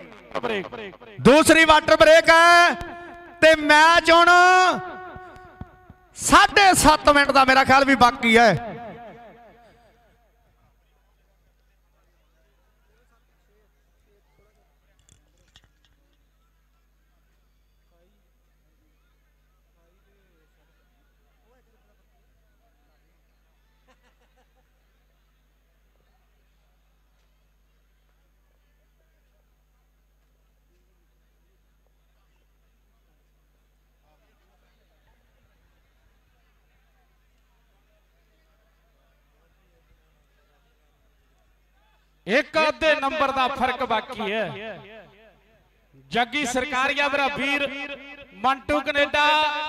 ਦੂਸਰੀ ਵਾਟਰ ਬ੍ਰੇਕ ਹੈ ਤੇ ਮੈਚ ਹੁਣ 7.5 ਮਿੰਟ ਦਾ ਮੇਰਾ ਖਿਆਲ ਵੀ ਬਾਕੀ ਹੈ। एक अद्धे नंबर का फर्क बाकी है। जग्गी सरकारिया मेरा वीर मंटू कनेडा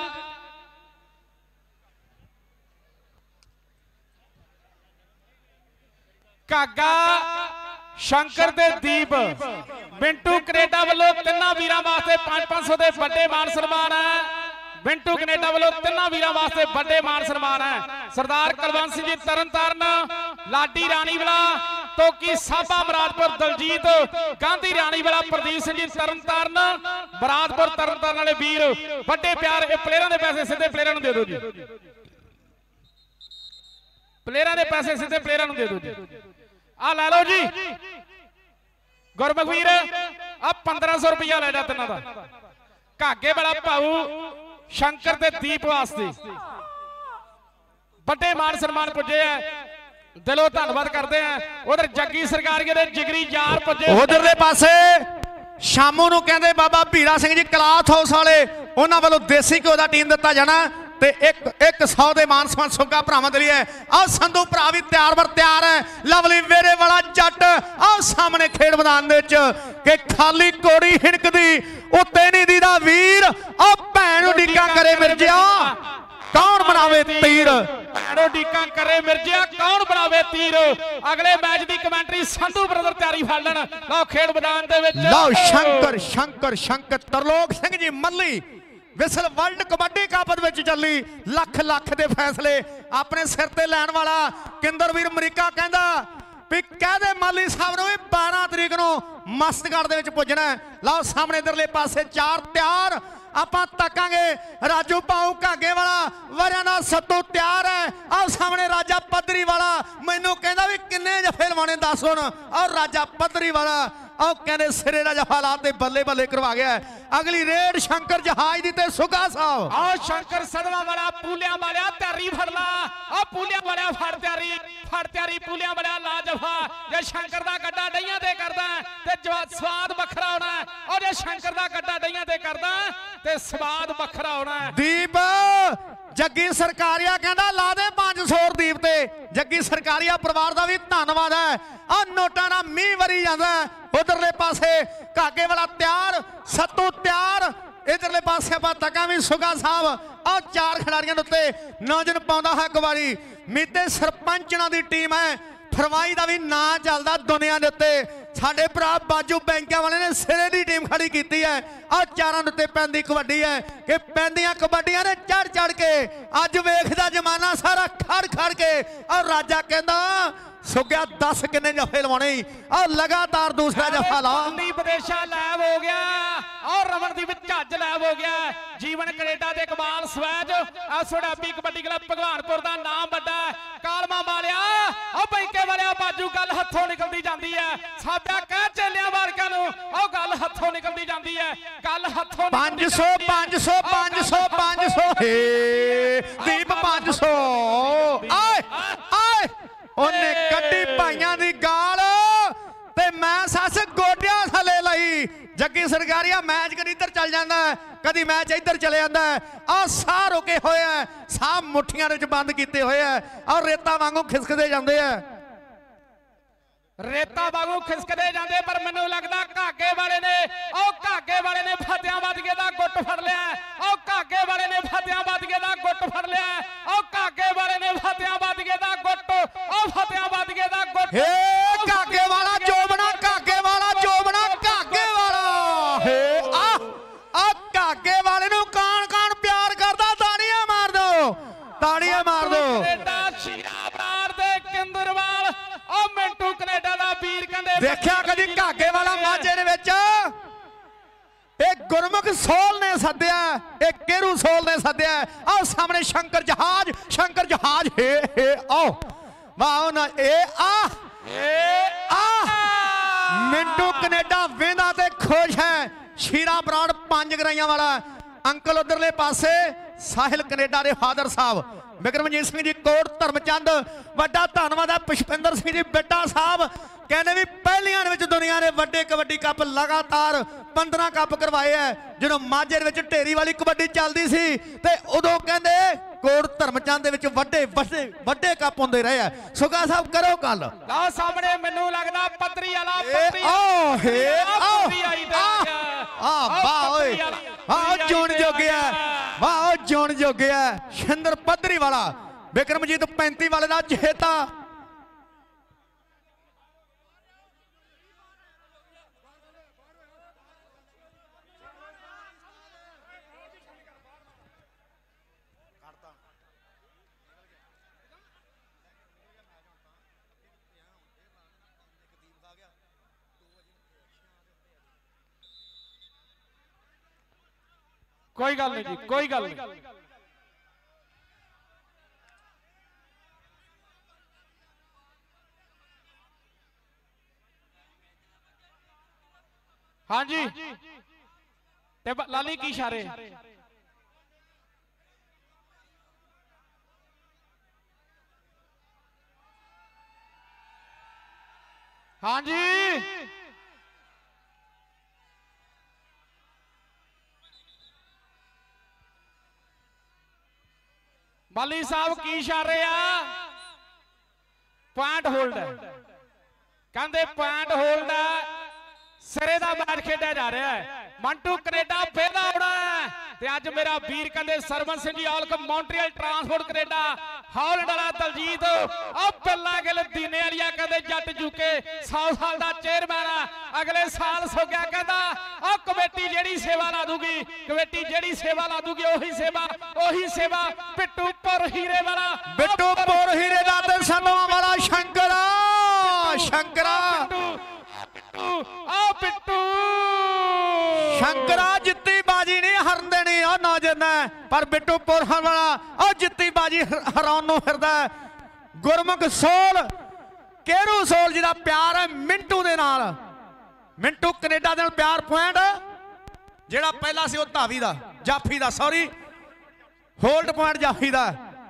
कागा शंकर दे दीप मिंटू कनेडा वालों तिना वीरां वास्ते 500 के बड़े मान सम्मान है। मिंटू कनेडा वालों तिना वीरां वास्ते बड़े मान सम्मान है। सरदार कुलवंत सिंह जी तरनतारन, लाडी राणीवाला, तोकी साबा मुरादपुर, दलजीत गांधी राणीवाला, प्रदीप सिंह जी तरनतारन, मुरादपुर तरनतारन वाले वीर बड़े प्यार। प्लेयरां दे पैसे सीधे प्लेयरां नूं दे दो जी, प्लेयरां दे पैसे सीधे प्लेयरां नूं दे दो जी। आ लै लो जी गुरमुखवीर, आ 1500 रुपया ले जा तिना दा। घागे वाला भाऊ शंकर दे दीप वास्ते बड़े मान सम्मान पुजे है, दिलों धन्नवाद करते हैं। उधर जग्गी सरकारिया दे जिगरी यार पुजे। उधरले पासे शामू नूं कहंदे बाबा भीरा सिंह जी क्लाथ हाउस वाले, उन्हां वालों देसी घिओ दा टीम दिता जाना ते एक 100 दे मान सम्मान सुगा भरावां दे लिए। आओ संधू भरा भी तैयार बर तैयार है। लवली वेरे वाला जट आओ सामने खेड मैदान दे विच कि खाली कोड़ी हिणकदी उत्ते नहीं दीदा वीर। आओ भैन उडीका करे मिर्जिया कौन बनावे तीर, भैन उडीका करे मिर्जिया कौन बनावे तीर। अगले मैच की कमेंटरी संधू ब्रदर तैयारी फड़ लैन। लो खेड मैदान दे विच लो शंकर शंकर शंकर तरलोक सिंह जी मल्ली विसल वर्ल्ड कबड्डी कप चली। लख लख के फैसले अपने सिर ते लैन वाला किंदरवीर अमरीका कहंदा भी कह दे माली साहब ने 12 तरीक नूं मस्तगढ़ दे विच पुजना। लाओ सामने इधरले पासे 4 तैयार आपां तकांगे। राजू पाऊ घागे वाला वरियाना सत्तू तैयार है। आओ सामने राजा पद्धरी वाला मैनू कहंदा भी किन्ने जफे लवाने 10 हुण। और राजा पद्धरी वाला आओ कहने सिरे दा जफा लाते बल्ले बल्ले करवा गया। अगली रेड शंकर जहाज दी ते सुगा साहब। आओ शंकर सदवा वाला पूलिया वाला तैयारी फड़ ला। आओ पूलिया वाला फड़ तैयारी पूलिया वाला ला जफा। जे शंकर दा गड्डा डईयां ते करदा ते स्वाद वखरा होना। और जे शंकर दा गड्डा डईयां ते करदा ते स्वाद वखरा होना। दीप जग्गी सरकारिया कहंदा ला दे 500 दीप ते। जग्गी सरकारिया परिवार दा भी धन्नवाद है। आ नोटां नाल मींह वरी जांदा। उधरले पासे घागे वाला तैयार, सत्तू तैयार। इधरले पासे आप तका भी सुगा साहब। और 4 खिडारियों उत्ते नौजन पाउंदा है गवारी। मीते सरपंचना दी टीम है। फरवाई का भी ना चलता दुनिया के उत्ते। साडे भरा बाजू बैंकिया वाले ने सिरे की टीम खड़ी की है। और 4 उत्ते पैंदी कबड्डी है कि पैंदियां कबड्डियां ने चढ़ चढ़ के अज वेखदा जमाना सारा खड़ खड़ के। और राजा कहंदा सुग्या 10 किन्ने जफे लवाने और लगातार दूसरा जफा ला। विदेशा लैब हो गया और रमनदीप झज्ज लैब हो गया। जीवन कनेडा दे कमाल स्वैज सोडाबी कबड्डी क्लब भगवानपुर का नाम बड़ा कालमा वालिया और बैंके वालिया बाजू गल हथों निकलती जाती है। साडा कह चलिया वारका नूं और गल हथों निकलती जाती है। गल हथों 500 500 500 500 हे दीप 500 आए आए ओने कड्डी भाइयां दी गाल ते मैं सस गोडियां थले लई। जग्गी सरकारिया मैच कदी इधर चल जाता है कदी मैच इधर चले जाता है। आ साह रुके हुए हैं, साह मुठियां दे विच बंद कीते हुए हैं और रेता वांगू खिसकदे जांदे हैं। रेता वांगू खिसकदे जांदे पर मैनूं लगदा घागे वाले ने फतेहाबाद दा गुੱਟ फड़ लिया। और घागे वाले ने फतेहाबाद दा गुੱਟ फड़ लिया। और घागे वाले ने फतेहाबाद दा गुੱਟ और फतेहाबाद दा गुੱਟ हे घागे वाला जोबना घागे वाला जोबना घागे वाला हे आ घागे वाले नूं कान कान प्यार करदा। ताड़ियां मार दो ताड़ियां मार दो। कनेडा शीरा बराड़ दे किंदरवाल और मिंटू कनेडा दा वीर कहंदे देखिया कदी घागे वाला माਝੇ ਦੇ ਵਿੱਚ एक गुरमुख सोल ने सद्या एक केरू सोल ने सद्या। आओ सामने शंकर जहाज हे आओ वाह ना मिंटू कनेडा वेंदा ते खुश है। शीरा बराड़ 5 गराइयां वाला अंकल उधरले पासे साहिल कनेडा दे फादर साहब बिक्रमजीत सिंह जी कोट धर्मचंद वड्डा धन्नवाद है। पुष्पिंदर सिंह जी बेटा साहब कहने भी पहलियां विच दुनिया ने वड्डे कबड्डी कप लगातार 15 कप करवाए है। जो माझे ढेरी वाली कबड्डी चलती सी ते उदों कहंदे ਕੋਟ ਧਰਮਚੰਦ ਦੇ ਵਿੱਚ ਵੱਡੇ ਵੱਡੇ ਵੱਡੇ ਕੱਪ ਹੁੰਦੇ ਰਹੇ ਆ। ਸੁਗਾ ਸਾਹਿਬ ਕਰੋ ਗੱਲ। ਲਓ ਸਾਹਮਣੇ ਮੈਨੂੰ ਲੱਗਦਾ ਪੱਤਰੀ ਵਾਲਾ ਵਾਹ ਓਏ ਵਾਹ ਜੋਣ ਜੋਗਿਆ ਵਾਹ ਜੋਣ ਜੋਗਿਆ ਸ਼ਿੰਦਰ ਪੱਧਰੀ ਵਾਲਾ ਵਿਕਰਮਜੀਤ 35 ਵਾਲੇ ਦਾ ਜੇਤਾ। कोई गल नहीं जी, कोई गल नहीं। हाँ जी ते लाली की इशारे हाँ जी बाली साहब की इशारे आ पॉइंट होल्ड है कहते पॉइंट होल्ड है सिरे का मैच खेड़ा जा रहा है। मंटू कनेडा फेदा उड़ा है ते अज मेरा वीर कहते Sarwan Singh ji all Montreal transport Canada Holland वाला दलजीत पहला गिल दीने वालिया कहते जट जुके 100 साल का चेयरमैन आ अगले साल सो गया कहता कमेटी जेड़ी सेवा ला दूगी कमेटी जेड़ी सेवा ला दूगी ओही सेवा बिट्टू पुर हीरे वाला बिट्टू पुर हीरे दा ते सनवा वाला शंकरा बिट्टू शंकरा जित्ती बाजी नहीं हरन देनी ना जितना पर बिट्टू पुर वाला जित्ती बाजी हराउन नूं फिरदा। गुरमुख सोल केरू सोल जिहदा प्यार है मिंटू दे नाल मिंटू कनेडा दे प्यार पॉइंट जिहड़ा पहला सी धावी दा जाफी दा सॉरी होल्ड पॉइंट जाफी दा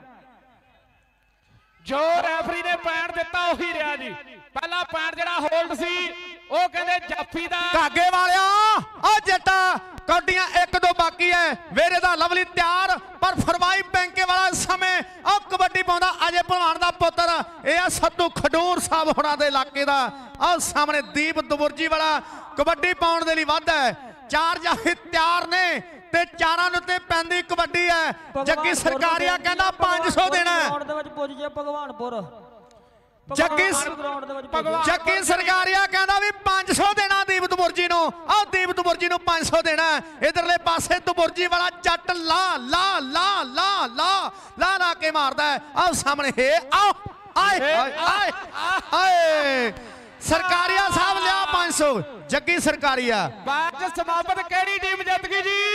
जो रेफरी ने पॉइंट दिता उही रहा जी। पहला पॉइंट जिहड़ा होल्ड सी ਉਹ ਕਹਿੰਦੇ ਜਾਫੀ ਦਾ ਕਾਗੇ ਵਾਲਿਆ ਆ ਜੱਟਾ ਕੌਡੀਆਂ 1-2 ਬਾਕੀ ਹੈ ਵੇਰੇ ਦਾ ਲਵਲੀ ਤਿਆਰ ਪਰ ਫਰਵਾਈ ਬੈਂਕੇ ਵਾਲਾ ਸਮੇਂ ਉਹ ਕਬੱਡੀ ਪਾਉਂਦਾ ਅਜੇ ਭਲਵਾਨ ਦਾ ਪੁੱਤਰ ਇਹ ਆ ਸੱਤੂ ਖਡੂਰ ਸਾਹਿਬ ਹੋਣਾ ਦੇ ਇਲਾਕੇ ਦਾ ਆ ਸਾਹਮਣੇ ਦੀਪ ਦਬੁਰਜੀ ਵਾਲਾ ਕਬੱਡੀ ਪਾਉਣ ਦੇ ਲਈ ਵਾਧਾ ਹੈ। ਚਾਰ ਜਾਫੀ ਤਿਆਰ ਨੇ ਤੇ ਚਾਰਾਂ ਨੂੰ ਤੇ ਪੈਂਦੀ ਕਬੱਡੀ ਹੈ। ਜੱਗੀ ਸਰਕਾਰੀਆ ਕਹਿੰਦਾ 500 ਦੇਣਾ ਗਰਾਊਂਡ ਦੇ ਵਿੱਚ ਪੁੱਜ ਜੇ ਭਗਵਾਨਪੁਰ जग्गी सरकारिया कहता भी 500 देना दीप दबुरजी नु दीप दबुरजी नु 500 देना। इधरले पासे दबुरजी वाला जट ला ला ला ला ला ला ला के मारदा है। आओ सामने हे आओ आए आए आए सरकारिया साहब लिया 500 जग्गी सरकारिया। मैच समाप्त केड़ी टीम जित गई जी?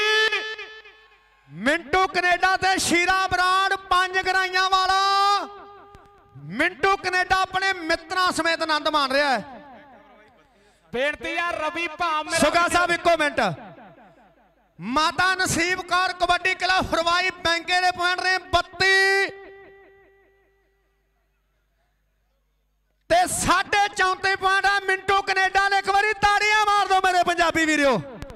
मिंटू कनेडा ते शीरा बराड़ 5 गराइयां वाला मिंटू कनेडा अपने मित्रों समेत आनंद मान रहा है। बेनती है रवि भाम सुगा साहब इको मिनट माता नसीब कौर कबड्डी क्लब फरवाई बैंके दे पॉइंट ने 32 ते 34.5 पॉइंट है मिंटू कनेडा ने। एक बारी ताड़ियां मार दो मेरे पंजाबी वीरों।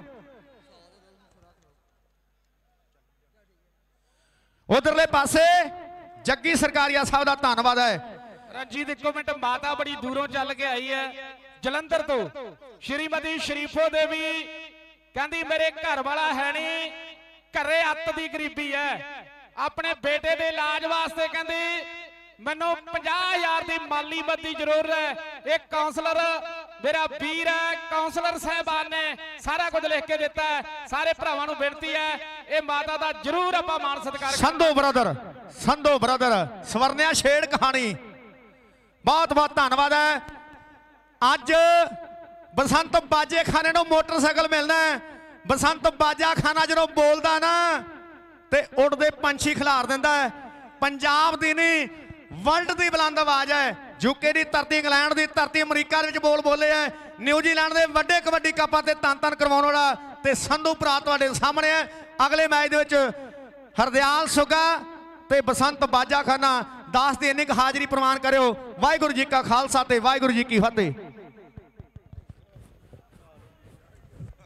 उधरले पासे जग्गी सरकारिया साहब का धन्यवाद है। रंजीत इको मिनट माता बड़ी दूरों चल के आई है जलंधर तो श्रीमती शरीफो देवी कहती मेरे घर वाला है नहीं घरे अत की गरीबी है अपने बेटे के इलाज वास्ते कहती मैनू 50,000 की माली मदद की जरूरत है। एक काउंसलर मेरा वीर है काउंसलर साहबान ने सारा कुछ लिख के दिता है। सारे भरावां नूं बेनती है ये माता का जरूर आपां मान सत्कार संधू ब्रदर स्वर्णिया छेड़ कहानी बहुत बहुत धन्यवाद है। अज बसंत बाजे खाने को मोटरसाइकिल मिलना है। बसंत बाजा खाना जो बोलता ना तो उड़ते पंछी खिलार दिंदा है। पंजाब की नहीं वर्ल्ड की बुलंद आवाज है। यूके की धरती इंग्लैंड की धरती अमरीका बोल बोले है। न्यूजीलैंड के वड्डे कबड्डी कपां ते तन तन करवाउण वाला ते संधू भरा तुहाडे सामने है। अगले मैच दे विच हरदयाल सुगा ते बसंत बाजा खाना 10 की इन्नी हाजरी प्रमाण करो। वाहिगुरू जी का खालसा ते वाहिगुरू जी की फतेह।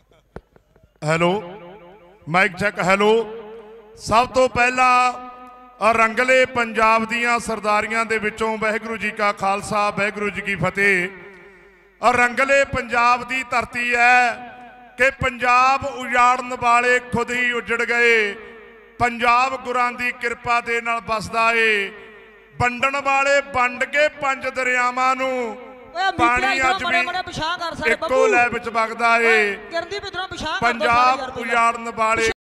Hello mike check hello. सब तो पहला ਔਰ ਰੰਗਲੇ ਪੰਜਾਬ ਦੀਆਂ ਸਰਦਾਰੀਆਂ ਦੇ ਵਿੱਚੋਂ ਵਾਹਿਗੁਰੂ ਜੀ ਕਾ ਖਾਲਸਾ ਵਾਹਿਗੁਰੂ ਜੀ ਕੀ ਫਤਿਹ। ਔਰ ਰੰਗਲੇ ਪੰਜਾਬ ਦੀ ਧਰਤੀ ਹੈ ਕਿ ਪੰਜਾਬ ਉਜਾੜਨ ਵਾਲੇ ਖੁਦ ਹੀ ਉਜੜ ਗਏ, ਪੰਜਾਬ ਗੁਰਾਂ ਦੀ ਕਿਰਪਾ ਦੇ ਨਾਲ ਬਸਦਾ ਏ। ਵੰਡਣ ਵਾਲੇ ਵੰਡ ਕੇ 5 ਦਰਿਆਵਾਂ ਨੂੰ, ਪਾਣੀ ਅੱਜ ਵੀ ਇੱਕੋ ਲੈ ਵਿੱਚ ਵਗਦਾ ਏ। ਪੰਜਾਬ ਉਜਾੜਨ ਵਾਲੇ